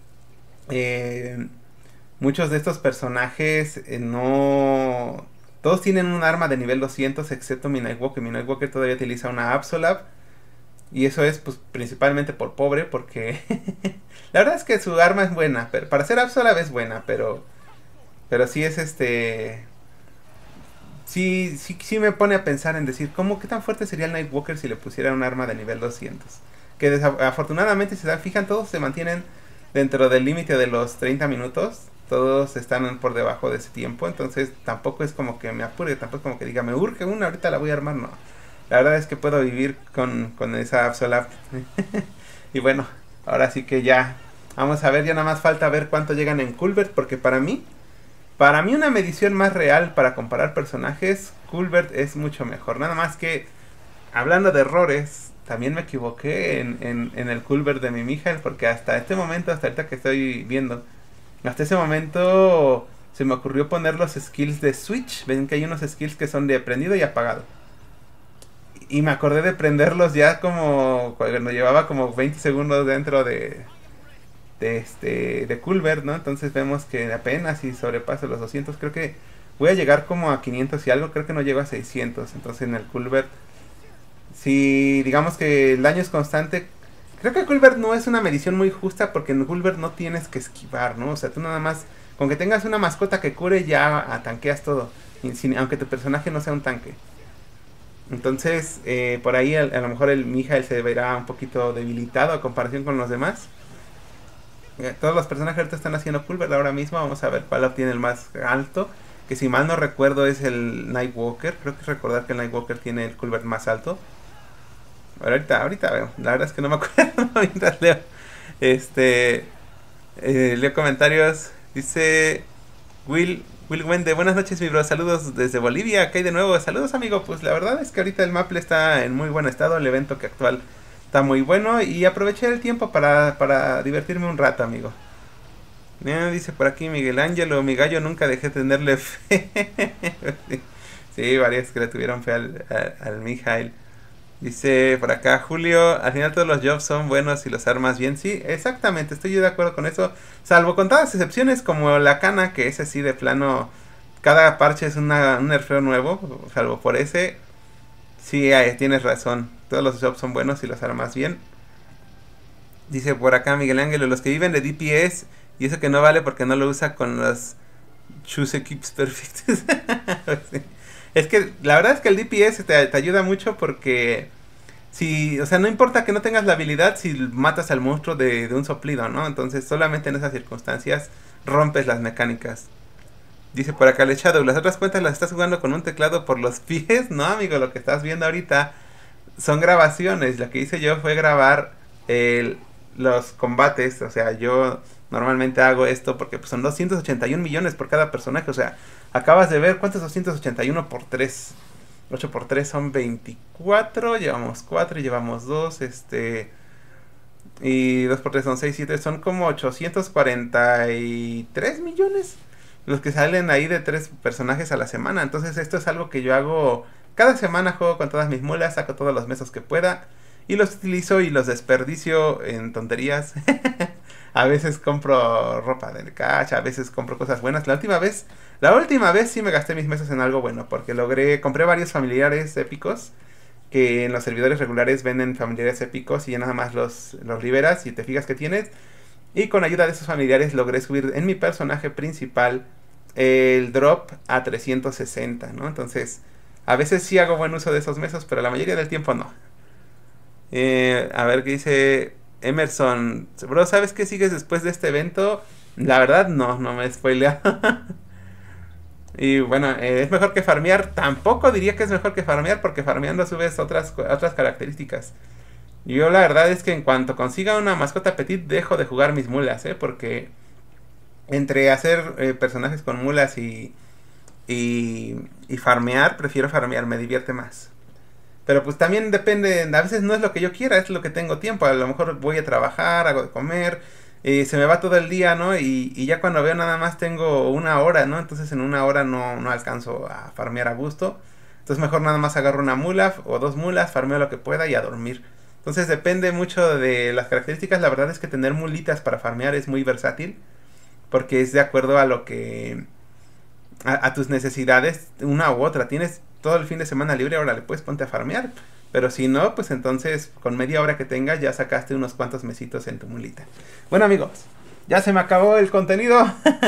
eh, muchos de estos personajes eh, no... todos tienen un arma de nivel doscientos, excepto mi Nightwalker. Mi Nightwalker todavía utiliza una Absolab. Y eso es pues principalmente por pobre, porque la verdad es que su arma es buena, pero para ser Absolab es buena, pero pero sí es este sí, sí, sí me pone a pensar en decir, ¿cómo qué tan fuerte sería el Nightwalker si le pusiera un arma de nivel doscientos? Que desafortunadamente, si se fijan, todos se mantienen dentro del límite de los treinta minutos, todos están por debajo de ese tiempo, entonces tampoco es como que me apure, tampoco es como que diga, me urge una, ahorita la voy a armar, no. La verdad es que puedo vivir con, con esa Absolab. Y bueno, ahora sí que ya vamos a ver, ya nada más falta ver cuánto llegan en Culbert, porque para mí, para mí una medición más real para comparar personajes, Culbert es mucho mejor. Nada más que, hablando de errores, también me equivoqué en, en, en el Culbert de mi Mijail, porque hasta este momento, hasta ahorita que estoy viendo, hasta ese momento se me ocurrió poner los skills de Switch. Ven que hay unos skills que son de prendido y apagado. Y me acordé de prenderlos ya como cuando llevaba como veinte segundos dentro de de este de Culbert, ¿no? Entonces vemos que apenas si sobrepaso los doscientos, creo que voy a llegar como a quinientos y algo, creo que no llego a seiscientos. Entonces en el Culbert, si digamos que el daño es constante, creo que Culbert no es una medición muy justa, porque en Culbert no tienes que esquivar, ¿no? O sea, tú nada más con que tengas una mascota que cure ya tanqueas todo, sin, aunque tu personaje no sea un tanque. Entonces, eh, por ahí a, a lo mejor el Mijail se verá un poquito debilitado a comparación con los demás. Eh, todos los personajes ahorita están haciendo Culbert ahora mismo. Vamos a ver cuál obtiene el más alto. Que si mal no recuerdo es el Nightwalker. Creo que es recordar que el Nightwalker tiene el Culbert más alto. Ahorita, ahorita veo. La verdad es que no me acuerdo mientras leo. Este, eh, leo comentarios. Dice Will... Will Wende, buenas noches mi bro, saludos desde Bolivia, acá hay de nuevo, saludos amigo. Pues la verdad es que ahorita el Maple está en muy buen estado, el evento que actual está muy bueno, y aproveché el tiempo para, para divertirme un rato, amigo. Eh, dice por aquí Miguel Ángelo, mi gallo nunca dejé de tenerle fe. Sí, varios que le tuvieron fe al, al, al Mijail. Dice por acá Julio, al final todos los jobs son buenos y los armas bien. Sí, exactamente, estoy yo de acuerdo con eso. Salvo contadas excepciones como la Cana, que es así de plano, cada parche es una, un nerfeo nuevo. Salvo por ese, sí, eh, tienes razón. Todos los jobs son buenos si los armas bien. Dice por acá Miguel Ángel, los que viven de D P S y eso que no vale porque no lo usa con los choose equips perfectos. Es que la verdad es que el D P S te, te ayuda mucho porque si, o sea, no importa que no tengas la habilidad si matas al monstruo de, de un soplido, ¿no? Entonces solamente en esas circunstancias rompes las mecánicas. Dice por acá el Shadow, las otras cuentas las estás jugando con un teclado por los pies. No, amigo, lo que estás viendo ahorita son grabaciones. Lo que hice yo fue grabar el, los combates. O sea, yo normalmente hago esto porque pues, son doscientos ochenta y un millones por cada personaje. O sea, acabas de ver cuántos doscientos ochenta y uno por tres. ocho por tres son veinticuatro. Llevamos cuatro y llevamos dos. Este... Y dos por tres son seis, siete. Son como ochocientos cuarenta y tres millones. Los que salen ahí de tres personajes a la semana. Entonces esto es algo que yo hago cada semana. Juego con todas mis mulas, saco todos los mesos que pueda y los utilizo y los desperdicio en tonterías. A veces compro ropa del cash, a veces compro cosas buenas. La última vez, la última vez sí me gasté mis meses en algo bueno, porque logré, compré varios familiares épicos que en los servidores regulares venden familiares épicos y ya nada más los, los liberas y te fijas que tienes. Y con ayuda de esos familiares logré subir en mi personaje principal el drop a trescientos sesenta, ¿no? Entonces, a veces sí hago buen uso de esos mesos, pero la mayoría del tiempo no. Eh, a ver qué dice Emerson. Bro, ¿sabes qué sigues después de este evento? La verdad, no, no me he spoileado. Y bueno, eh, ¿es mejor que farmear? Tampoco diría que es mejor que farmear, porque farmeando subes otras, otras características. Yo la verdad es que en cuanto consiga una mascota petit dejo de jugar mis mulas, ¿eh? Porque entre hacer eh, personajes con mulas y, y, y farmear, prefiero farmear, me divierte más. Pero pues también depende, a veces no es lo que yo quiera, es lo que tengo tiempo. A lo mejor voy a trabajar, hago de comer, eh, se me va todo el día, ¿no? Y, y ya cuando veo nada más tengo una hora, ¿no? Entonces en una hora no, no alcanzo a farmear a gusto. Entonces mejor nada más agarro una mula o dos mulas, farmeo lo que pueda y a dormir. Entonces depende mucho de las características. La verdad es que tener mulitas para farmear es muy versátil. Porque es de acuerdo a lo que... A, a tus necesidades, una u otra. Tienes todo el fin de semana libre, ahora le puedes ponte a farmear. Pero si no, pues entonces con media hora que tengas ya sacaste unos cuantos mesitos en tu mulita. Bueno amigos, ya se me acabó el contenido.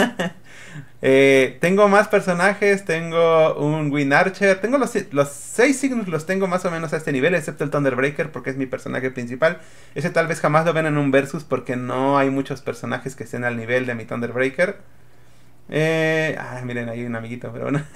Eh, tengo más personajes, tengo un Wind Archer, tengo los, los seis signos, los tengo más o menos a este nivel, excepto el Thunderbreaker porque es mi personaje principal. Ese tal vez jamás lo ven en un versus porque no hay muchos personajes que estén al nivel de mi Thunderbreaker. Eh, ah, miren, ahí hay un amiguito, pero bueno.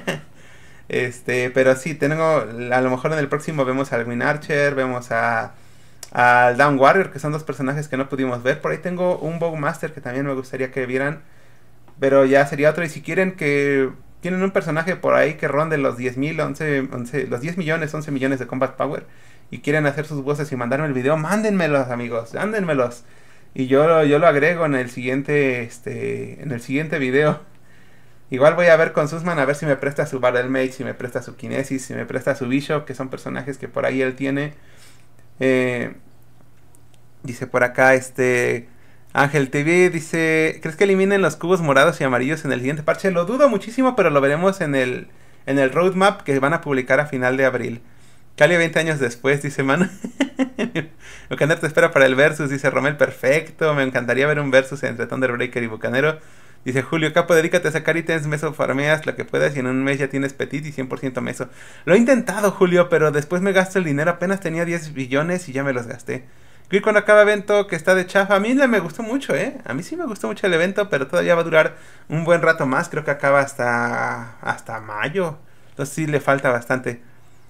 Este, pero sí, tengo, a lo mejor en el próximo vemos al Wind Archer, vemos a al Down Warrior, que son dos personajes que no pudimos ver. Por ahí tengo un Bowmaster que también me gustaría que vieran. Pero ya sería otro. Y si quieren que... Tienen un personaje por ahí que ronde los diez mil, once, once, los diez millones, once millones de Combat Power. Y quieren hacer sus voces y mandarme el video. Mándenmelos, amigos. Mándenmelos. Y yo, yo lo agrego en el siguiente... Este, en el siguiente video. Igual voy a ver con Susman a ver si me presta su Battle Mage, si me presta su Kinesis, si me presta su Bishop, que son personajes que por ahí él tiene. Eh, dice por acá este... Ángel T V dice, ¿crees que eliminen los cubos morados y amarillos en el siguiente parche? Lo dudo muchísimo, pero lo veremos en el en el roadmap que van a publicar a final de abril. Cali veinte años después, dice Manu. Bucanero te espera para el versus, dice Romel, perfecto. Me encantaría ver un versus entre Thunderbreaker y Bucanero. Dice Julio Capo, dedícate a sacar ítems, meso, farmeas lo que puedas y en un mes ya tienes petit y cien por ciento meso. Lo he intentado, Julio, pero después me gasto el dinero. Apenas tenía diez billones y ya me los gasté. Y cuando acaba evento que está de chafa, a mí me gustó mucho, ¿eh? A mí sí me gustó mucho el evento, pero todavía va a durar un buen rato más. Creo que acaba hasta hasta mayo. Entonces sí le falta bastante.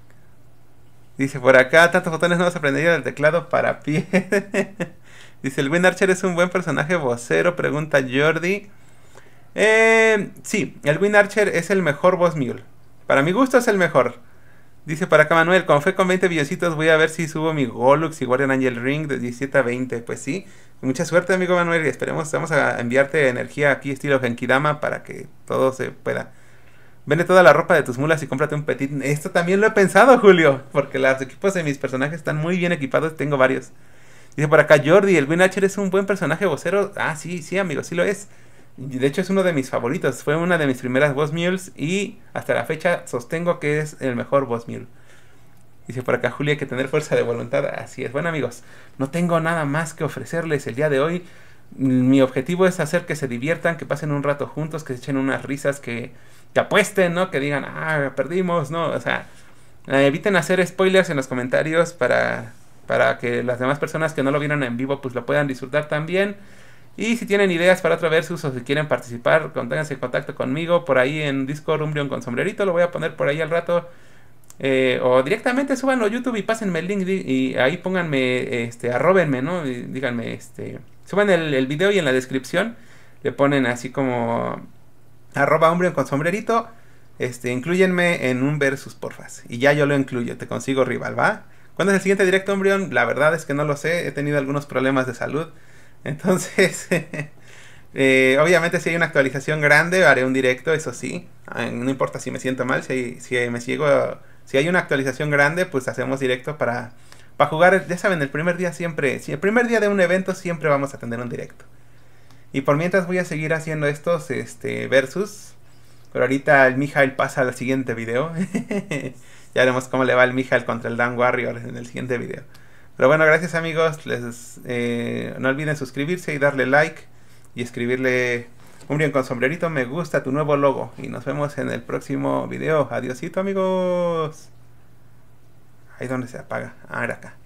Dice por acá, tantos botones no vas a aprender del teclado para pie. Dice, el Wind Archer es un buen personaje vocero, pregunta Jordi. Eh, sí, el Wind Archer es el mejor boss mule. Para mi gusto es el mejor. Dice para acá Manuel, como fue con veinte billoncitos, voy a ver si subo mi Golux y Guardian Angel Ring de diecisiete a veinte. Pues sí, mucha suerte amigo Manuel y esperemos, vamos a enviarte energía aquí estilo Genkidama para que todo se pueda. Vende toda la ropa de tus mulas y cómprate un petit. Esto también lo he pensado, Julio, porque los equipos de mis personajes están muy bien equipados, tengo varios. Dice por acá Jordi, el Wind Archer es un buen personaje vocero. Ah, sí, sí amigo, sí lo es. De hecho es uno de mis favoritos, fue una de mis primeras boss mules y hasta la fecha sostengo que es el mejor boss mule. Dice por acá Julia, hay que tener fuerza de voluntad. Así es. Bueno, amigos, no tengo nada más que ofrecerles el día de hoy. Mi objetivo es hacer que se diviertan, que pasen un rato juntos, que se echen unas risas, que, que apuesten, ¿no? Que digan, ah, perdimos, ¿no? O sea, eh, eviten hacer spoilers en los comentarios para, para que las demás personas que no lo vieron en vivo pues lo puedan disfrutar también. Y si tienen ideas para otro versus o si quieren participar, pónganse en contacto conmigo por ahí en Discord Umbreon con sombrerito, lo voy a poner por ahí al rato. Eh, o directamente súbanlo a YouTube y pásenme el link y ahí pónganme, este, arróbenme, ¿no? Y díganme, este, suban el, el video y en la descripción le ponen así como arroba Umbreon con sombrerito, este, incluyenme en un versus, porfas. Y ya yo lo incluyo, te consigo rival, ¿va? ¿Cuándo es el siguiente directo, Umbreon? La verdad es que no lo sé, he tenido algunos problemas de salud. Entonces, eh, obviamente si hay una actualización grande haré un directo, eso sí. No importa si me siento mal, si, si me sigo... Si hay una actualización grande, pues hacemos directo para, para jugar. Ya saben, el primer día siempre, si el primer día de un evento siempre vamos a tener un directo. Y por mientras voy a seguir haciendo estos este, versus. Pero ahorita el Mijail pasa al siguiente video. Ya veremos cómo le va el Mijail contra el Dan Warrior en el siguiente video. Pero bueno, gracias amigos. Les, eh, no olviden suscribirse y darle like. Y escribirle Umbreon con sombrerito, me gusta tu nuevo logo. Y nos vemos en el próximo video. Adiosito amigos. Ahí donde se apaga. Ahora acá.